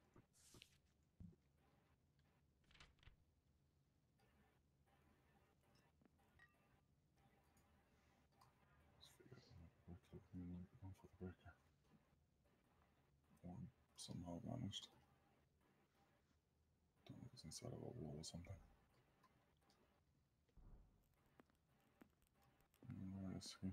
Just figured it might work like me and going for the breaker. Or somehow managed. Don't know if it's inside of a wall or something. Let's see.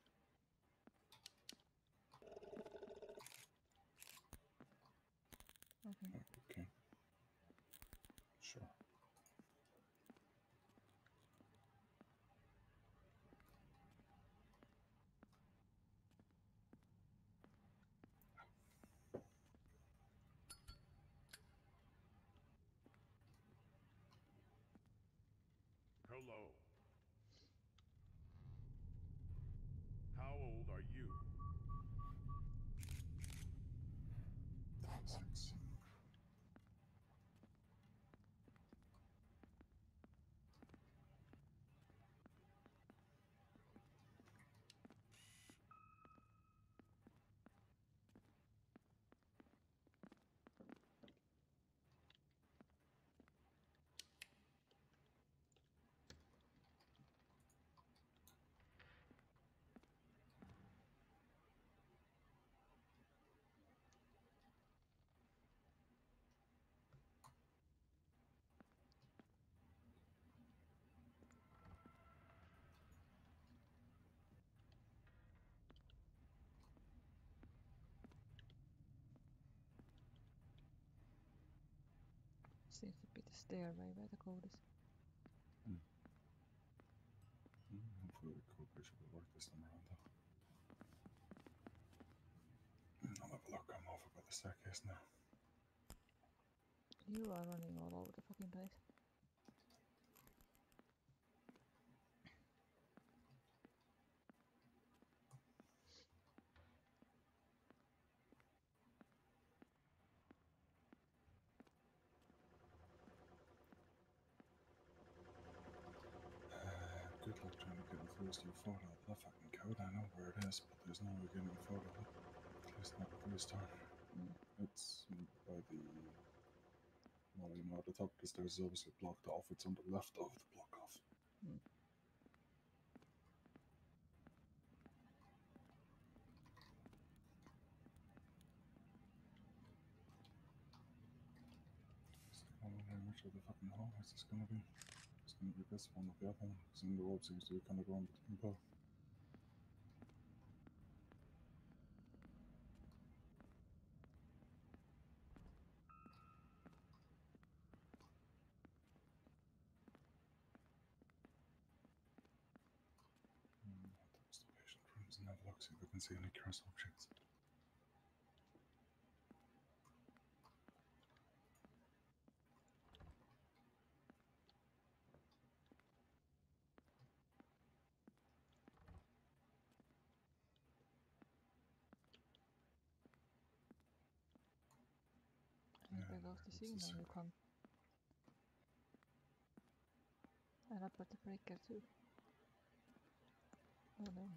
Okay.
Okay. Sure.
Hello. How old are you?
6.
Seems to be the stairway where the code is.
Hopefully the code bridge will work this time around though. I'll have a look. I'm over by the staircase now.
You are running all over the fucking place.
Good luck trying to get the first your photo of the fucking code. I know where it is, but there's no way getting a photo of it. At least not at the start. It's by the. Well, you know, at the top of the stairs is obviously blocked off. It's on the left of the block off. Which of the fucking hallways is gonna be? It's gonna be this one or the other one, because then the rope seems to be kind of going between both. Towards the patient rooms and have a look, see if we can see any cursed objects.
And there goes the signal you come. And up at the breaker too. Oh no.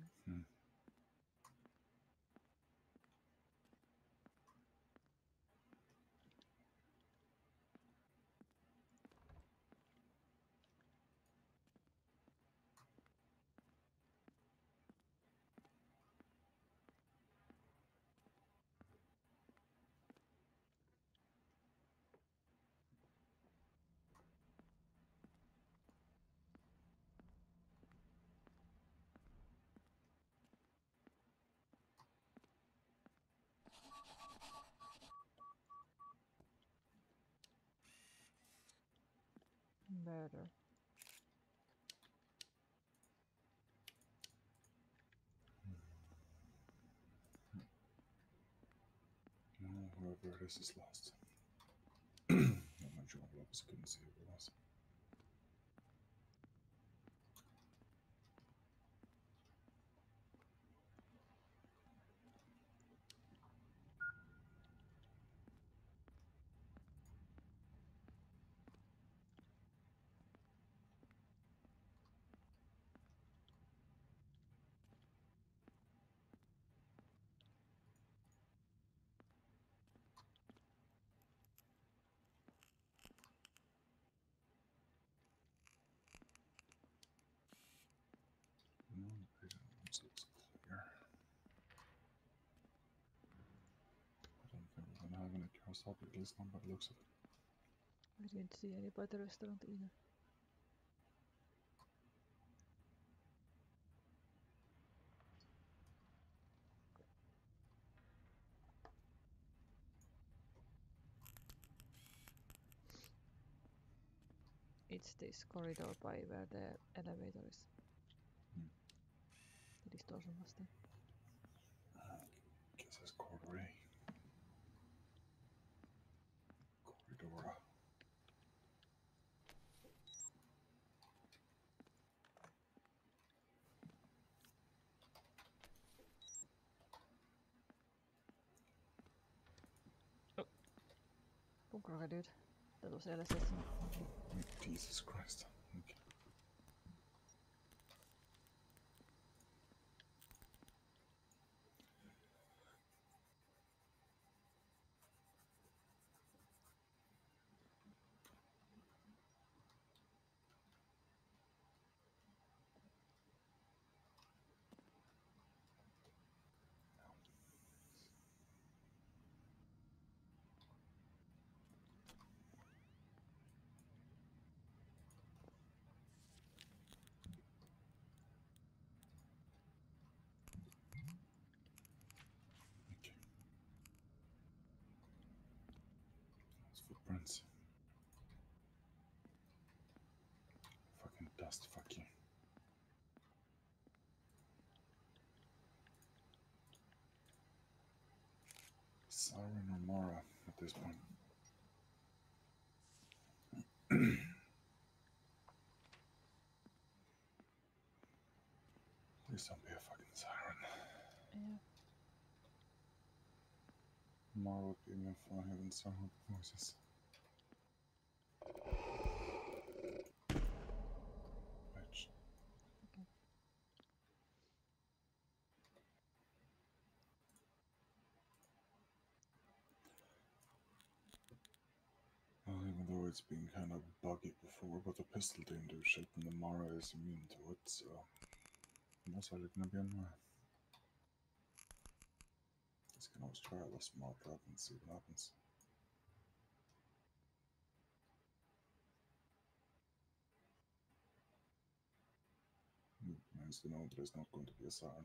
Murder.
No, whoever it is lost. I'm not sure what else couldn't see who it was. No, the patient rooms looks clear. I don't think we're gonna have any cursed object, at least not by the looks of it.
I didn't see any by the restaurant either. It's this corridor by where the elevator is. Det står som måste.
Guess it's corridor A. Corridor.
Bunker dude. Det was LSS.
Jesus Christ. Okay. Okay. Those footprints. Fucking dust, fuck you. Siren or Mara at this point. Please don't be a fucking siren.
Yeah.
Mara would be even funnier than some of the voices. Which?
Okay.
Well, even though it's been kind of buggy before, but the pistol didn't do shit, and the Mara is immune to it, so most likely gonna be on Mara. Just can always try a smart drop and see what happens. experience to know there's not going to be a sign.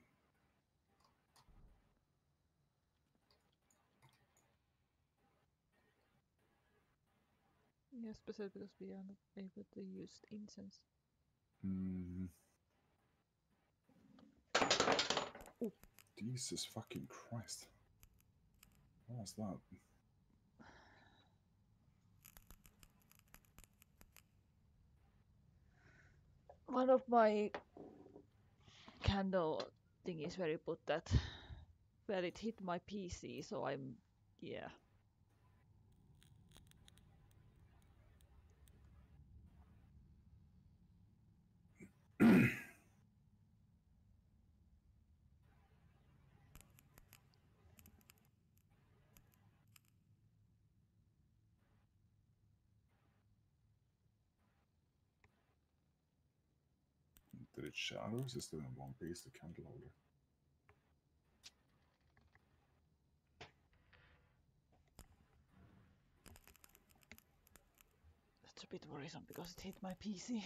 Yeah, especially because we are not able to use incense.
Oh, Jesus fucking Christ. What was that?
One of my candle thingies where you put that, well, it hit my PC, so yeah.
Did it shatter? Is it still in one piece, the candle holder?
That's a bit worrisome because it hit my PC.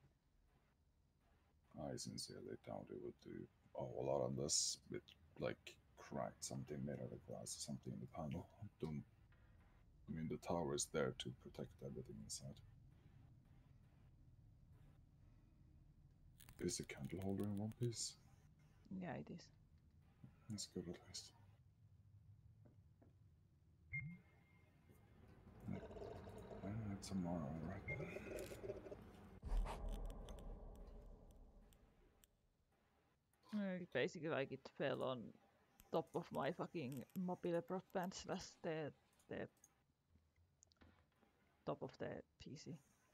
I sincerely doubt it would do a whole lot unless it like cracked something made out of glass or something in the panel. Don't. I mean, the tower is there to protect everything inside. Is the candle holder in one piece?
Yeah, it is.
That's good at least. It's tomorrow, right?
Basically, like it fell on top of my fucking mobile broadband slash the top of the PC.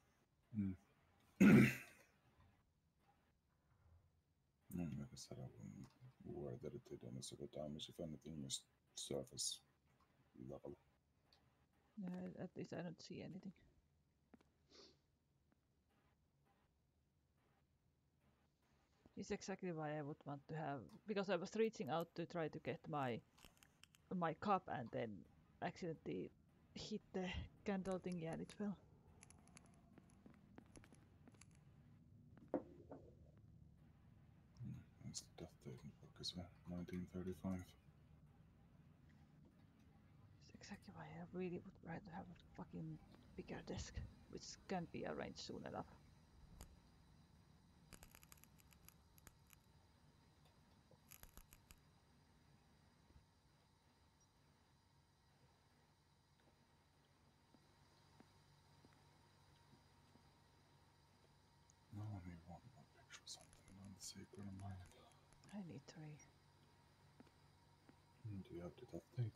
Like I said, I wouldn't worry that it did any sort of damage. If anything, just surface level.
Yeah, at least I don't see anything. It's exactly why I would want to have, because I was reaching out to try to get my cup and then accidentally hit the candle thingy and it fell.
That's the death date in the book as well, 1935.
It's exactly why I really would rather have a fucking bigger desk, which can be arranged soon enough.
No, I need one more picture of something on the secret of mine.
I need 3.
Do you have the death date?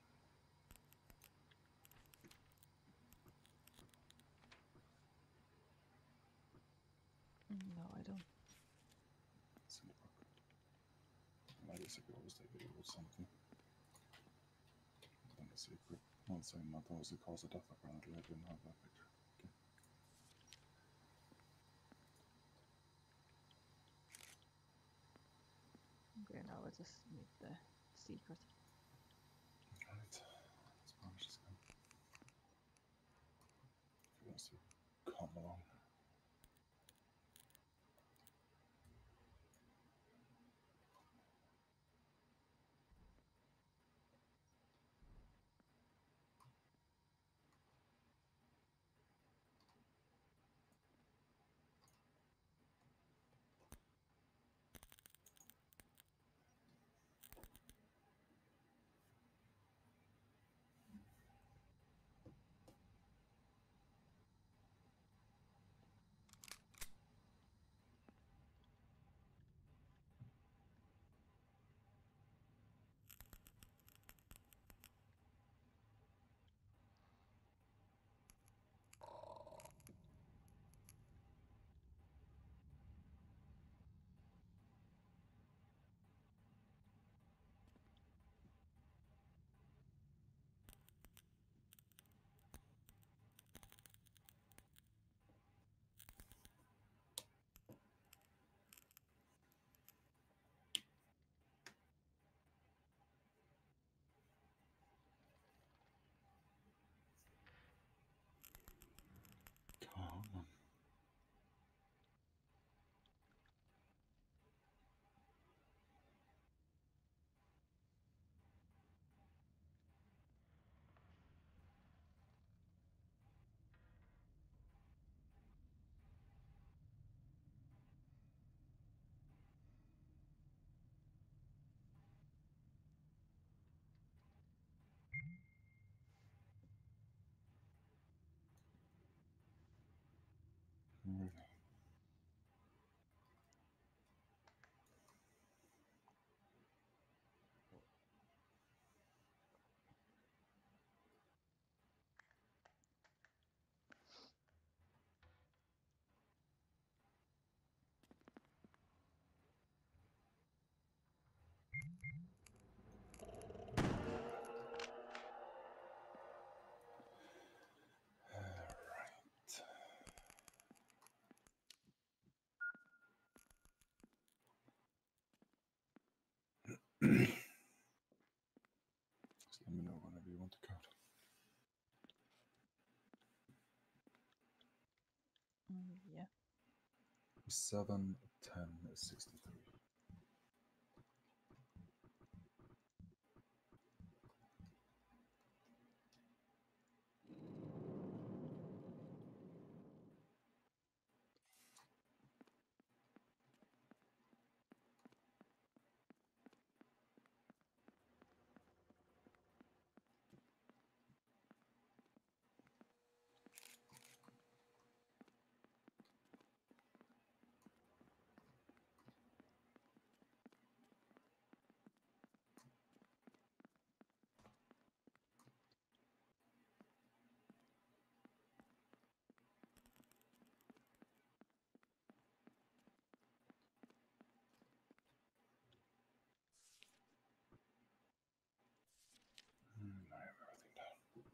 No, I don't.
It's in the book. I guess I could always take it with something. Then the secret. One same month was the cause of death, apparently. I didn't have that picture. Okay.
Okay, now I just need the secret.
Alright. Spanish is good. If he wants to come along. Just let me know whenever you want the code.
Yeah.
7, 10, 63. I have everything down.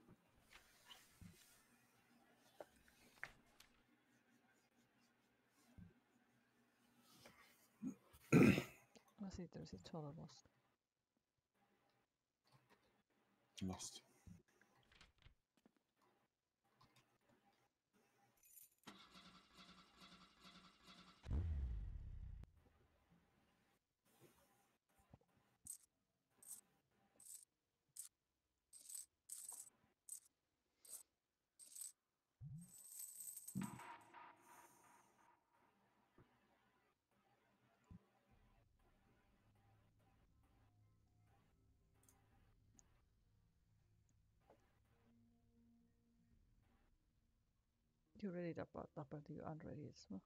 Was it there's a total lost?
Lost.
You read it about double you unread it as well.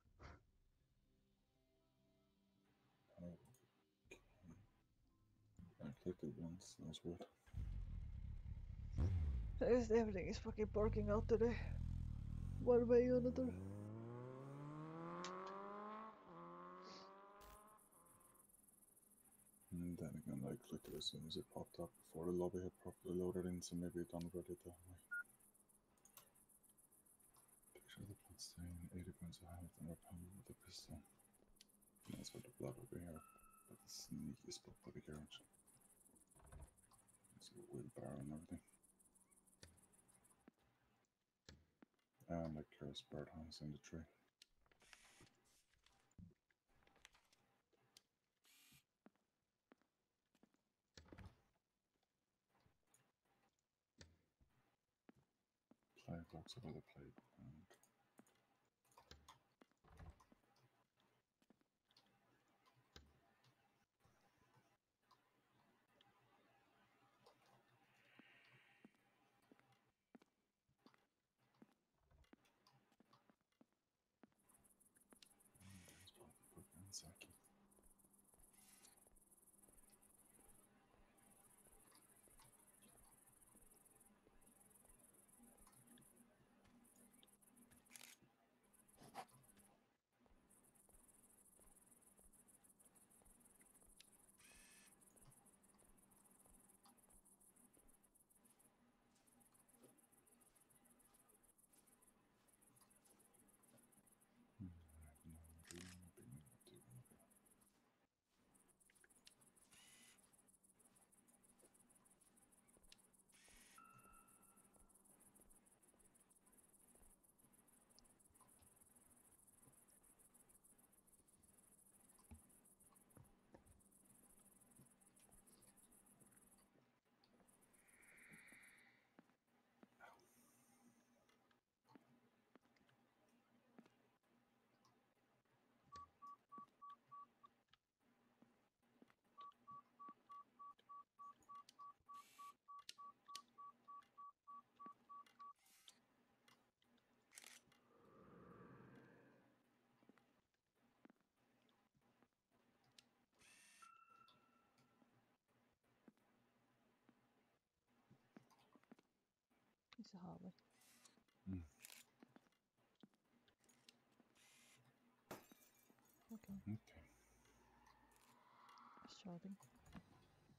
I clicked it once, that was weird.
I guess everything is fucking working out today. One way or another.
And then again, I clicked it as soon as it popped up before the lobby had properly loaded in, so maybe it unread it that way. Picture the blood stain, 80 points of health, and repelled with a pistol. That's what the blood over here. But the sneaky spot by the garage. There's a wheelbarrow and everything. And a cursed birdhouse in the tree. Plague blocks over the plate. And there's probably book and Saki. I have no idea what they need to do.
It's a hallway.
Mm.
Okay.
Okay.
Shouting.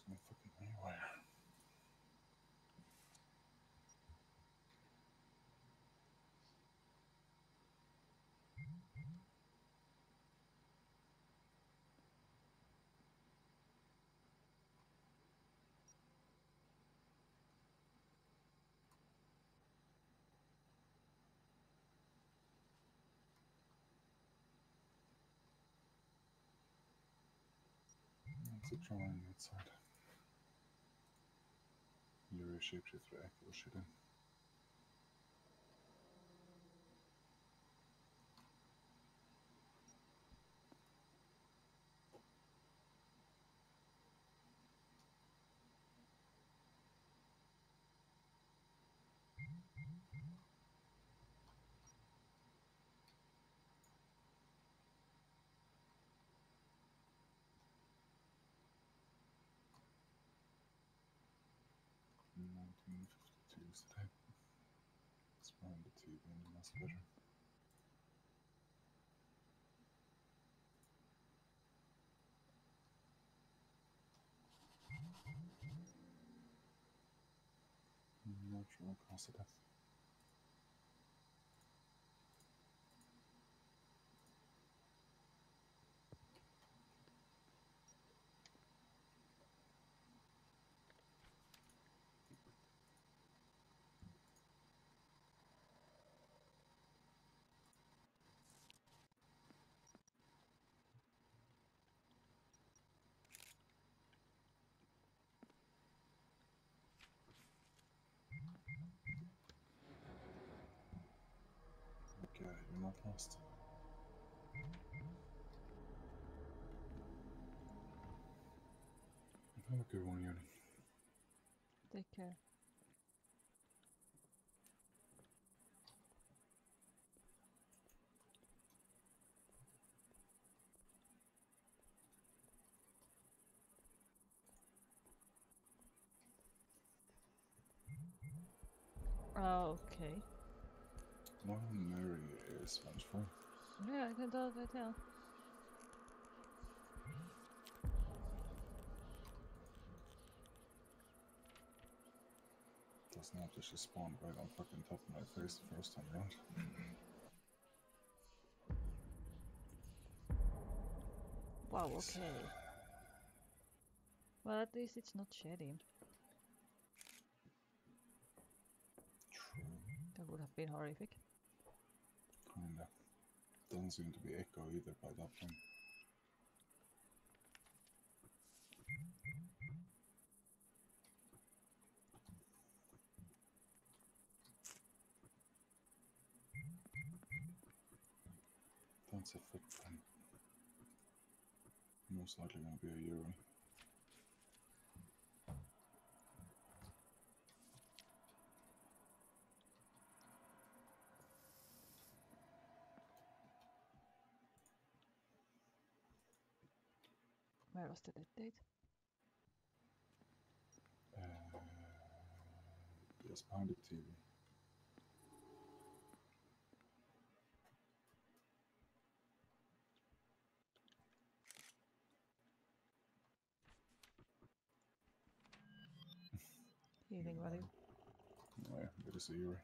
going fucking anywhere. It's a drawing outside. You're a shapeshifter, echo shit in. In 1952 is the time. It's behind the TV in the master bedroom. Natural cause of death. Okay, you're not lost. Have a good one, Yoni.
Take care. Okay.
Well, Mary is vengeful.
Yeah, I can totally tell.
Doesn't have to just spawn right on fucking top of my face the first time around.
Wow, okay. Well, at least it's not shedding.
True.
That would have been horrific.
Kinda. Doesn't seem to be echo either by that point. That's a footprint. Most likely gonna be a Yuri.
Where was the dead date?
Yes, behind the TV.
Healing value.
Oh yeah, it is a Yuri.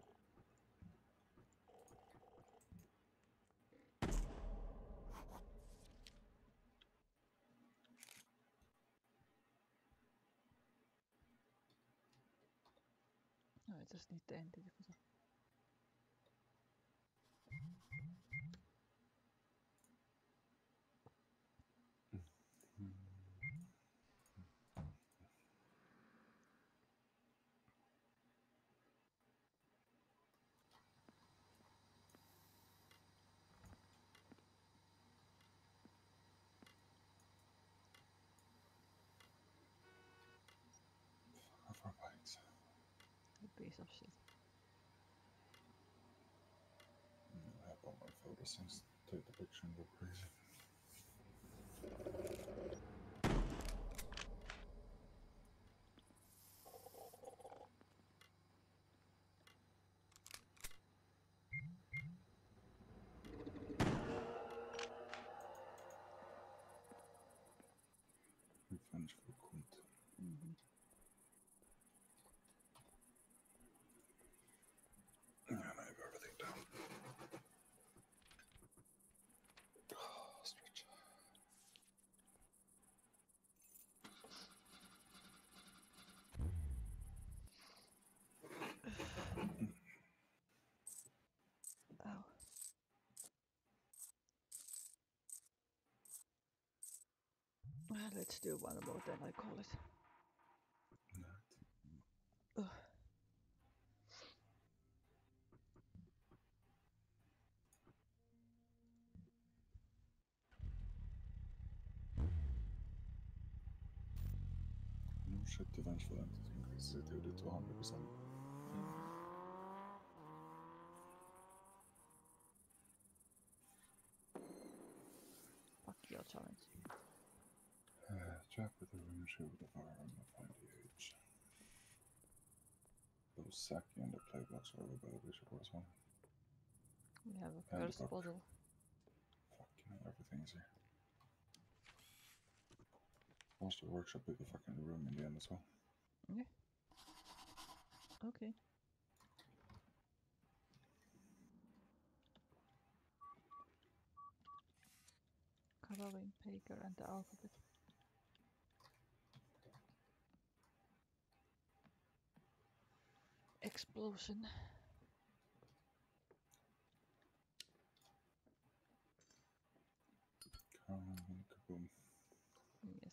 No, I just need the entity for that.
For bites.
A piece of shit.
I have all my photos since take the picture and go crazy. Vengeful cunt.
Let's do one more, then I call it. Ugh.
No shit to vengeful entity increases activity to 100%.
Fuck your challenge.
Jack with a rune shield with a firearm of 5dh. Those Saki and the play blocks are over by the bishop as well.
We have a
And
first
buck.
bottle.
Fucking everything's here. Lost the workshop with the fucking room in the end as well.
Yeah. Okay. Coloring paper and the alphabet. Explosion.
Kaboom.
Yes.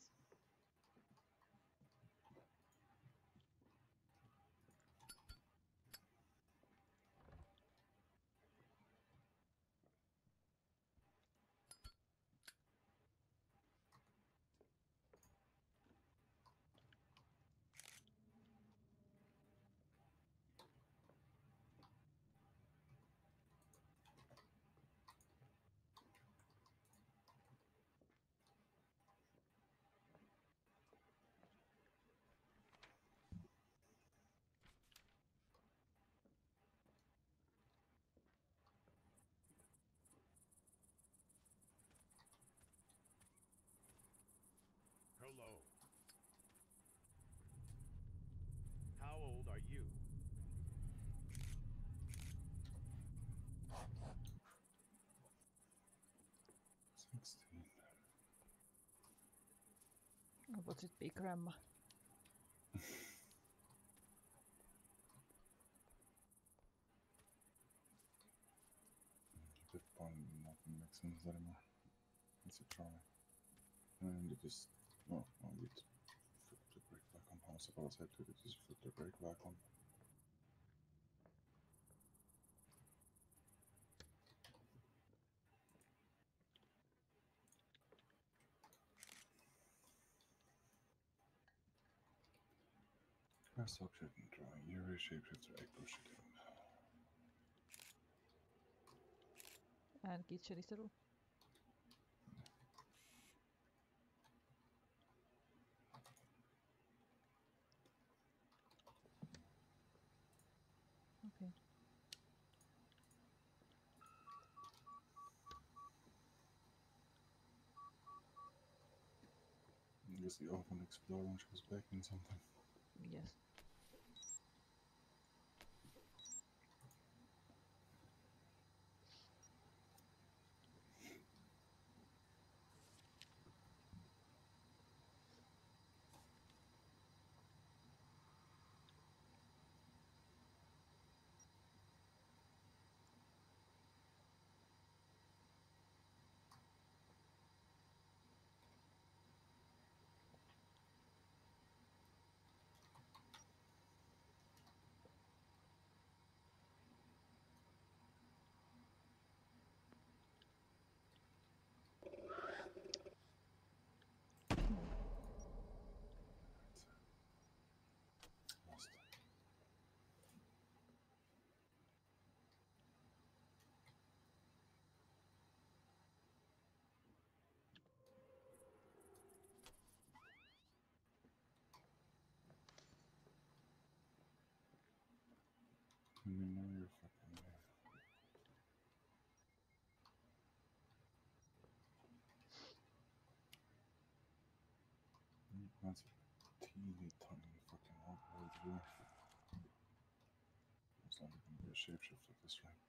Colo. How old are you?
What's it be, Grandma?
This point nothing makes sense anymore. Let's try. And you just no, you flip the brake back on. I was about to say to you, just flip the brake back on. Press object and drawing. Use shapeshifter egg push it in.
And kitchen is the room. Okay.
I guess the oven exploded when she was baking something.
Yes.
Lost. You know you're fucking there. That's a teeny tiny fucking outboard here. It's not even gonna be a shapeshift at this rate.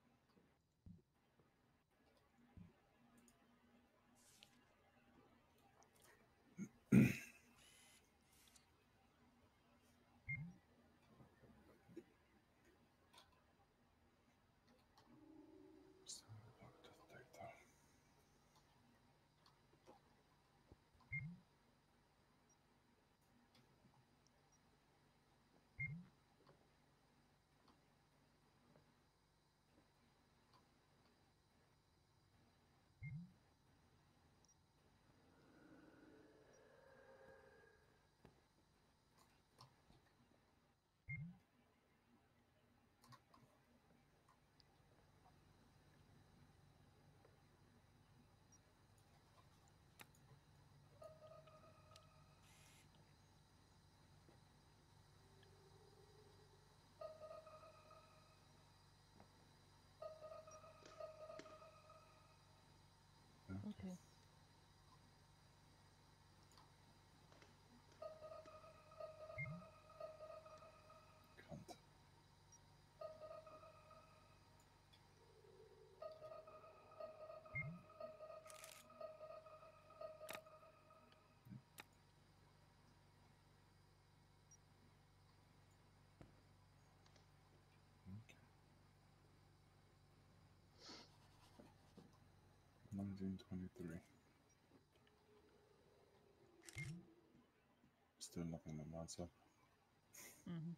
1923. Still nothing that adds up.
Mm-hmm.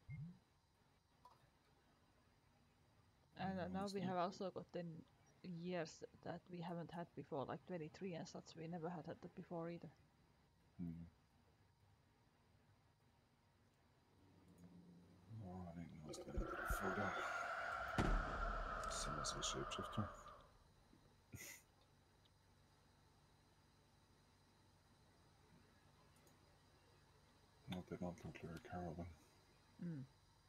And now we
Honestly.
have also gotten years that we haven't had before, like 23 and such. We never had that before either.
Hmm. Oh, I didn't know it's getting further. Someone say shapeshifter. No, they don't look like a caravan.
Mm.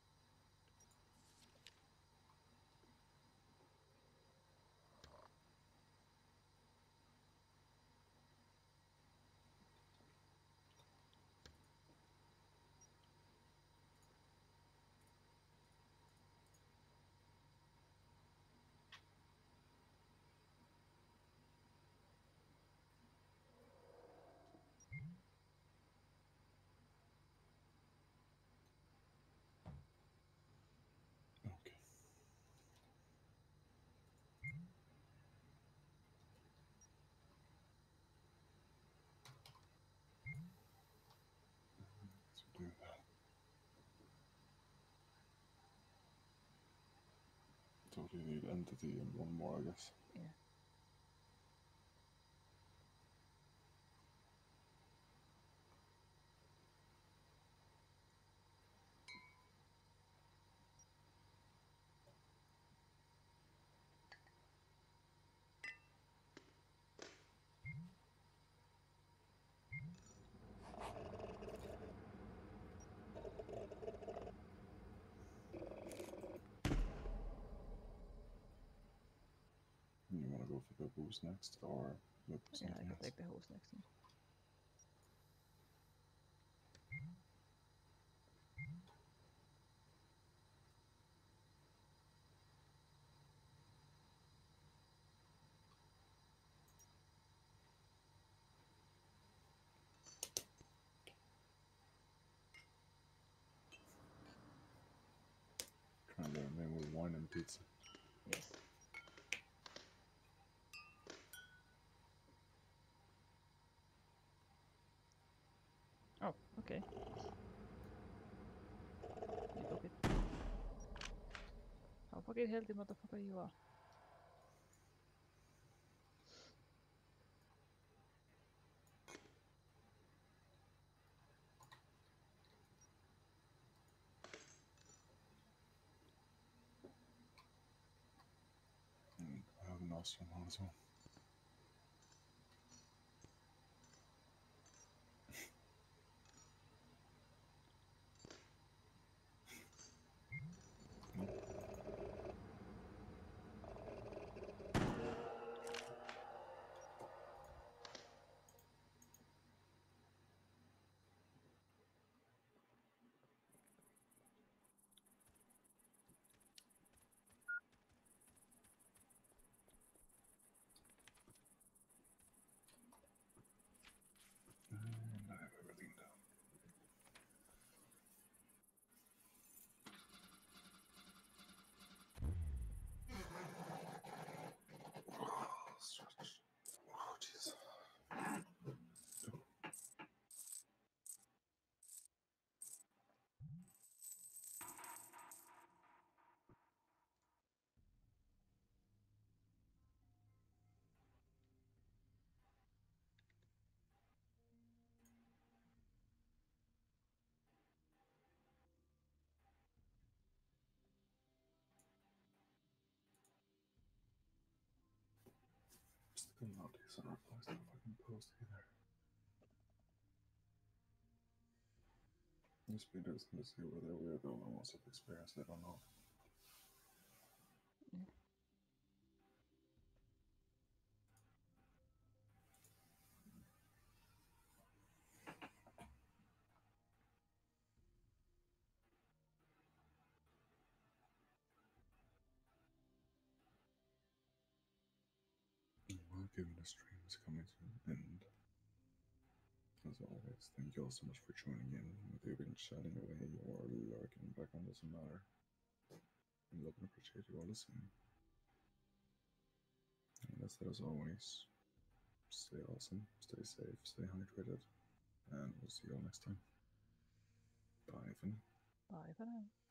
Okay. Let's do that. So we need entity and one more, I guess.
Yeah.
You want to go for the boost next, or look for
Yeah, I
something
can
else?
take the host next. Then.
Trying to learn name with wine and pizza.
Yes. Oh, okay. You took it. How fucking healthy motherfucker you are.
I have an awesome one as well. And I have everything down. Oh, stretch. Oh, jeez. Still not decent replies to the fucking post either. This video's gonna see whether we're the only ones who've experienced it or not.
Yeah.
Well, given the stream is coming to an end, as always, thank you all so much for joining in. Whether you've been chatting away or lurking back on, doesn't matter. I love and appreciate you all listening. And that's it as always. Stay awesome, stay safe, stay hydrated, and we'll see you all next time. Bye for now.
Bye for now.